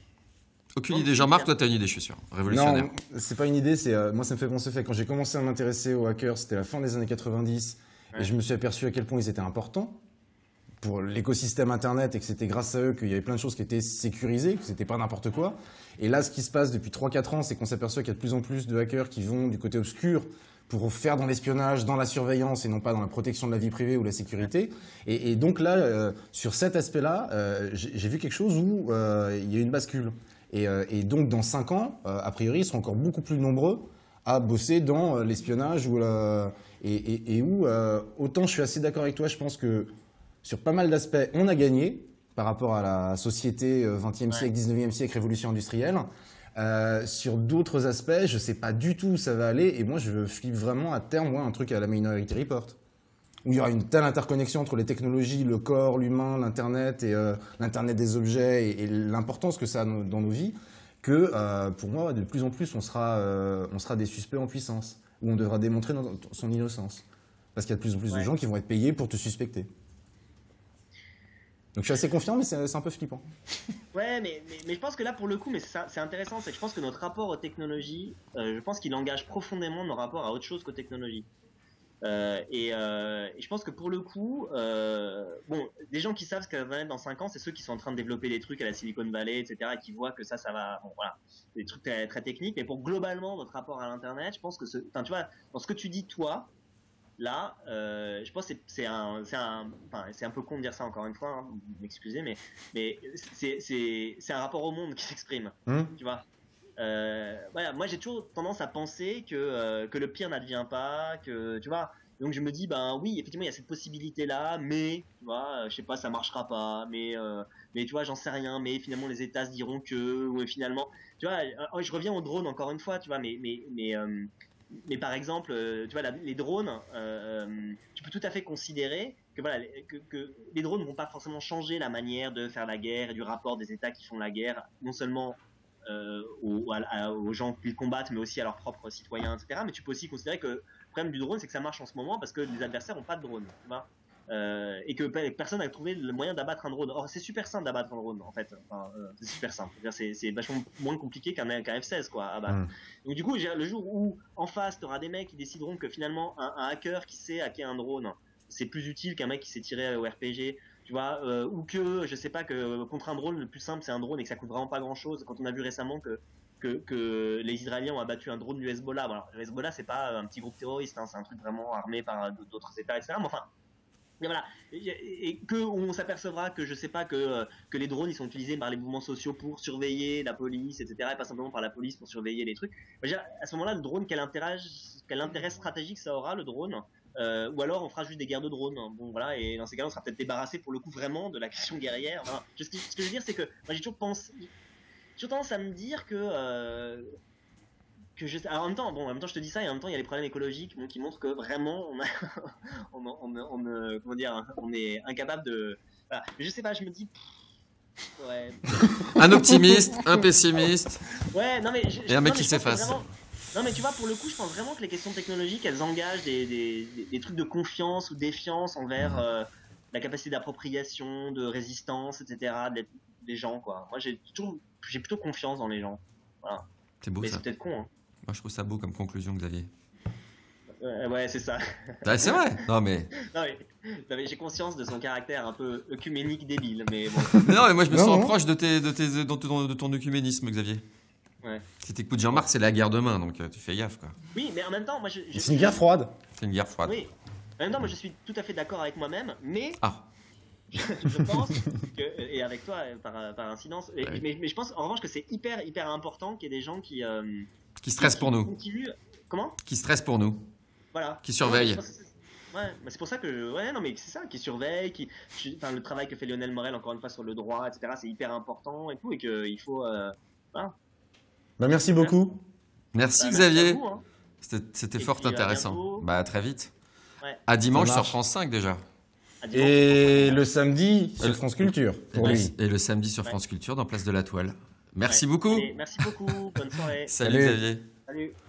Aucune Non, idée. c'est Jean-Marc, bien. toi, t'as une idée, je suis sûr. Révolutionnaire. Non, c'est pas une idée, c'est euh, moi ça me fait penser au fait quand j'ai commencé à m'intéresser aux hackers, c'était la fin des années quatre-vingt-dix Ouais. et je me suis aperçu à quel point ils étaient importants pour l'écosystème internet et que c'était grâce à eux qu'il y avait plein de choses qui étaient sécurisées, que c'était pas n'importe quoi. Et là ce qui se passe depuis trois quatre ans, c'est qu'on s'aperçoit qu'il y a de plus en plus de hackers qui vont du côté obscur pour faire dans l'espionnage, dans la surveillance et non pas dans la protection de la vie privée ou la sécurité. Et, et donc là, euh, sur cet aspect-là, euh, j'ai j'ai vu quelque chose où euh, il y a eu une bascule. Et, euh, et donc, dans cinq ans, euh, a priori, ils seront encore beaucoup plus nombreux à bosser dans euh, l'espionnage ou la- et, et- et où, euh, autant je suis assez d'accord avec toi, je pense que sur pas mal d'aspects, on a gagné par rapport à la société euh, vingtième Ouais. siècle, dix-neuvième siècle, révolution industrielle. Euh, sur d'autres aspects, je sais pas du tout où ça va aller. Et moi, je flippe vraiment à terme, moi, un truc à la Minority Report où il y aura une telle interconnexion entre les technologies, le corps, l'humain, l'Internet et euh, l'Internet des objets et, et l'importance que ça a no- dans nos vies, que euh, pour moi, de plus en plus, on sera, euh, on sera des suspects en puissance, où on devra démontrer no- son innocence. Parce qu'il y a de plus en plus de Ouais. gens qui vont être payés pour te suspecter. Donc je suis assez confiant, mais c'est c'est un peu flippant. Ouais, mais, mais, mais je pense que là, pour le coup, mais c'est c'est intéressant, c'est que je pense que notre rapport aux technologies, euh, je pense qu'il engage profondément nos rapports à autre chose qu'aux technologies. Euh, et, euh, et je pense que pour le coup, euh, bon, des gens qui savent ce qu'elle va être dans cinq ans, c'est ceux qui sont en train de développer des trucs à la Silicon Valley, et cetera, et qui voient que ça, ça va, bon, voilà, des trucs très, très techniques. Mais pour globalement notre rapport à l'Internet, je pense que, ce, enfin, tu vois, dans ce que tu dis toi, là, euh, je pense que c'est c'est un, c'est un, enfin, c'est un peu con de dire ça encore une fois, hein, vous m'excusez, mais, mais c'est c'est- c'est un rapport au monde qui s'exprime, Hum tu vois. Euh, voilà, moi j'ai toujours tendance à penser que, euh, que le pire n'advient pas, que tu vois. Donc je me dis ben oui, effectivement il y a cette possibilité là, mais tu vois, euh, je sais pas, ça marchera pas, mais euh, mais tu vois, j'en sais rien, mais finalement les États se diront que, ou finalement, tu vois, euh, je reviens aux drones encore une fois, tu vois, mais mais mais euh, mais par exemple, euh, tu vois, la- les drones, euh, euh, tu peux tout à fait considérer que voilà, les- que, que les drones vont pas forcément changer la manière de faire la guerre et du rapport des États qui font la guerre, non seulement euh, aux, à- à- aux gens qu'ils combattent, mais aussi à leurs propres citoyens, et cetera. Mais tu peux aussi considérer que le problème du drone, c'est que ça marche en ce moment parce que les adversaires n'ont pas de drone, tu vois. Euh, et que pe- personne n'a trouvé le moyen d'abattre un drone. Or, c'est super simple d'abattre un drone, en fait. Enfin, euh, c'est super simple. C'est-à-dire, C'est c'est vachement moins compliqué qu'un qu'un F seize, quoi, à battre. Hum. Donc, du coup, j'ai- le jour où, en face, tu auras des mecs qui décideront que finalement, un, un hacker qui sait hacker un drone, c'est plus utile qu'un mec qui sait tirer au R P G, tu vois, euh, ou que, je sais pas, que contre un drone, le plus simple, c'est un drone et que ça coûte vraiment pas grand-chose. Quand on a vu récemment que que, que les Israéliens ont abattu un drone du Hezbollah. Bon, alors, le Hezbollah, c'est pas un petit groupe terroriste, hein, c'est un truc vraiment armé par d'autres États, et cetera. Mais enfin, mais voilà, et, et que on s'apercevra que je sais pas que que les drones ils sont utilisés par les mouvements sociaux pour surveiller la police, et cetera. Et pas simplement par la police pour surveiller les trucs. À ce moment-là, le drone, quel intérêt, quel intérêt stratégique ça aura le drone? Euh, ou alors on fera juste des guerres de drones. Bon voilà, et dans ces cas-là, on sera peut-être débarrassé pour le coup vraiment de la question guerrière. Enfin, ce que je veux dire, c'est que moi j'ai toujours pensé, j'ai tendance à me dire que euh, que je alors, en même temps bon en même temps je te dis ça et en même temps il y a les problèmes écologiques bon, qui montrent que vraiment on a on, on, on, on comment dire on est incapable de voilà. Je sais pas, je me dis ouais. Un optimiste, un pessimiste ouais non mais je, et un mec non, qui s'efface. Non mais tu vois, pour le coup je pense vraiment que les questions technologiques elles engagent des, des, des, des trucs de confiance ou défiance envers mmh. euh, la capacité d'appropriation, de résistance, etc. de, des gens quoi. Moi j'ai toujours j'ai plutôt confiance dans les gens. Voilà. C'est beau. Mais ça. C'est peut-être con hein. Moi, je trouve ça beau comme conclusion, Xavier. Euh, ouais, c'est ça. Ah, c'est vrai. Non, mais... non, mais, non, mais j'ai conscience de son caractère un peu œcuménique débile, mais bon. Non, mais moi, je me non, sens non. proche de, tes, de, tes, de, ton, de ton œcuménisme, Xavier. Ouais. Si t'écoutes Jean-Marc, c'est la guerre demain, donc tu fais gaffe, quoi. Oui, mais en même temps, moi, je... je c'est une guerre froide. C'est une guerre froide. Oui. En même temps, moi, je suis tout à fait d'accord avec moi-même, mais... Ah. je, je pense que... Et avec toi, par, par incidence. Et, ouais. mais, mais je pense, en revanche, que c'est hyper, hyper important qu'il y ait des gens qui... Euh, qui stressent qui, pour qui nous. Continuent... Comment? Qui stressent pour nous. Voilà. Qui surveillent. Ouais, ouais, mais c'est pour ça que je... ouais, non, mais c'est ça, qui surveille, qui, enfin, le travail que fait Lionel Morel encore une fois sur le droit, et cetera. C'est hyper important et tout, et qu'il faut, euh... voilà. Bah merci beaucoup. Merci bah, Xavier. merci hein. C'était fort puis, intéressant. Bah à très vite. Ouais. À dimanche sur France cinq déjà. Dimanche, et le samedi sur France Culture. Pour et, lui. Le, et le samedi sur ouais. France Culture dans Place de la Toile. Merci ouais. beaucoup. Allez, merci beaucoup. Bonne soirée. Salut, Salut Xavier. Salut.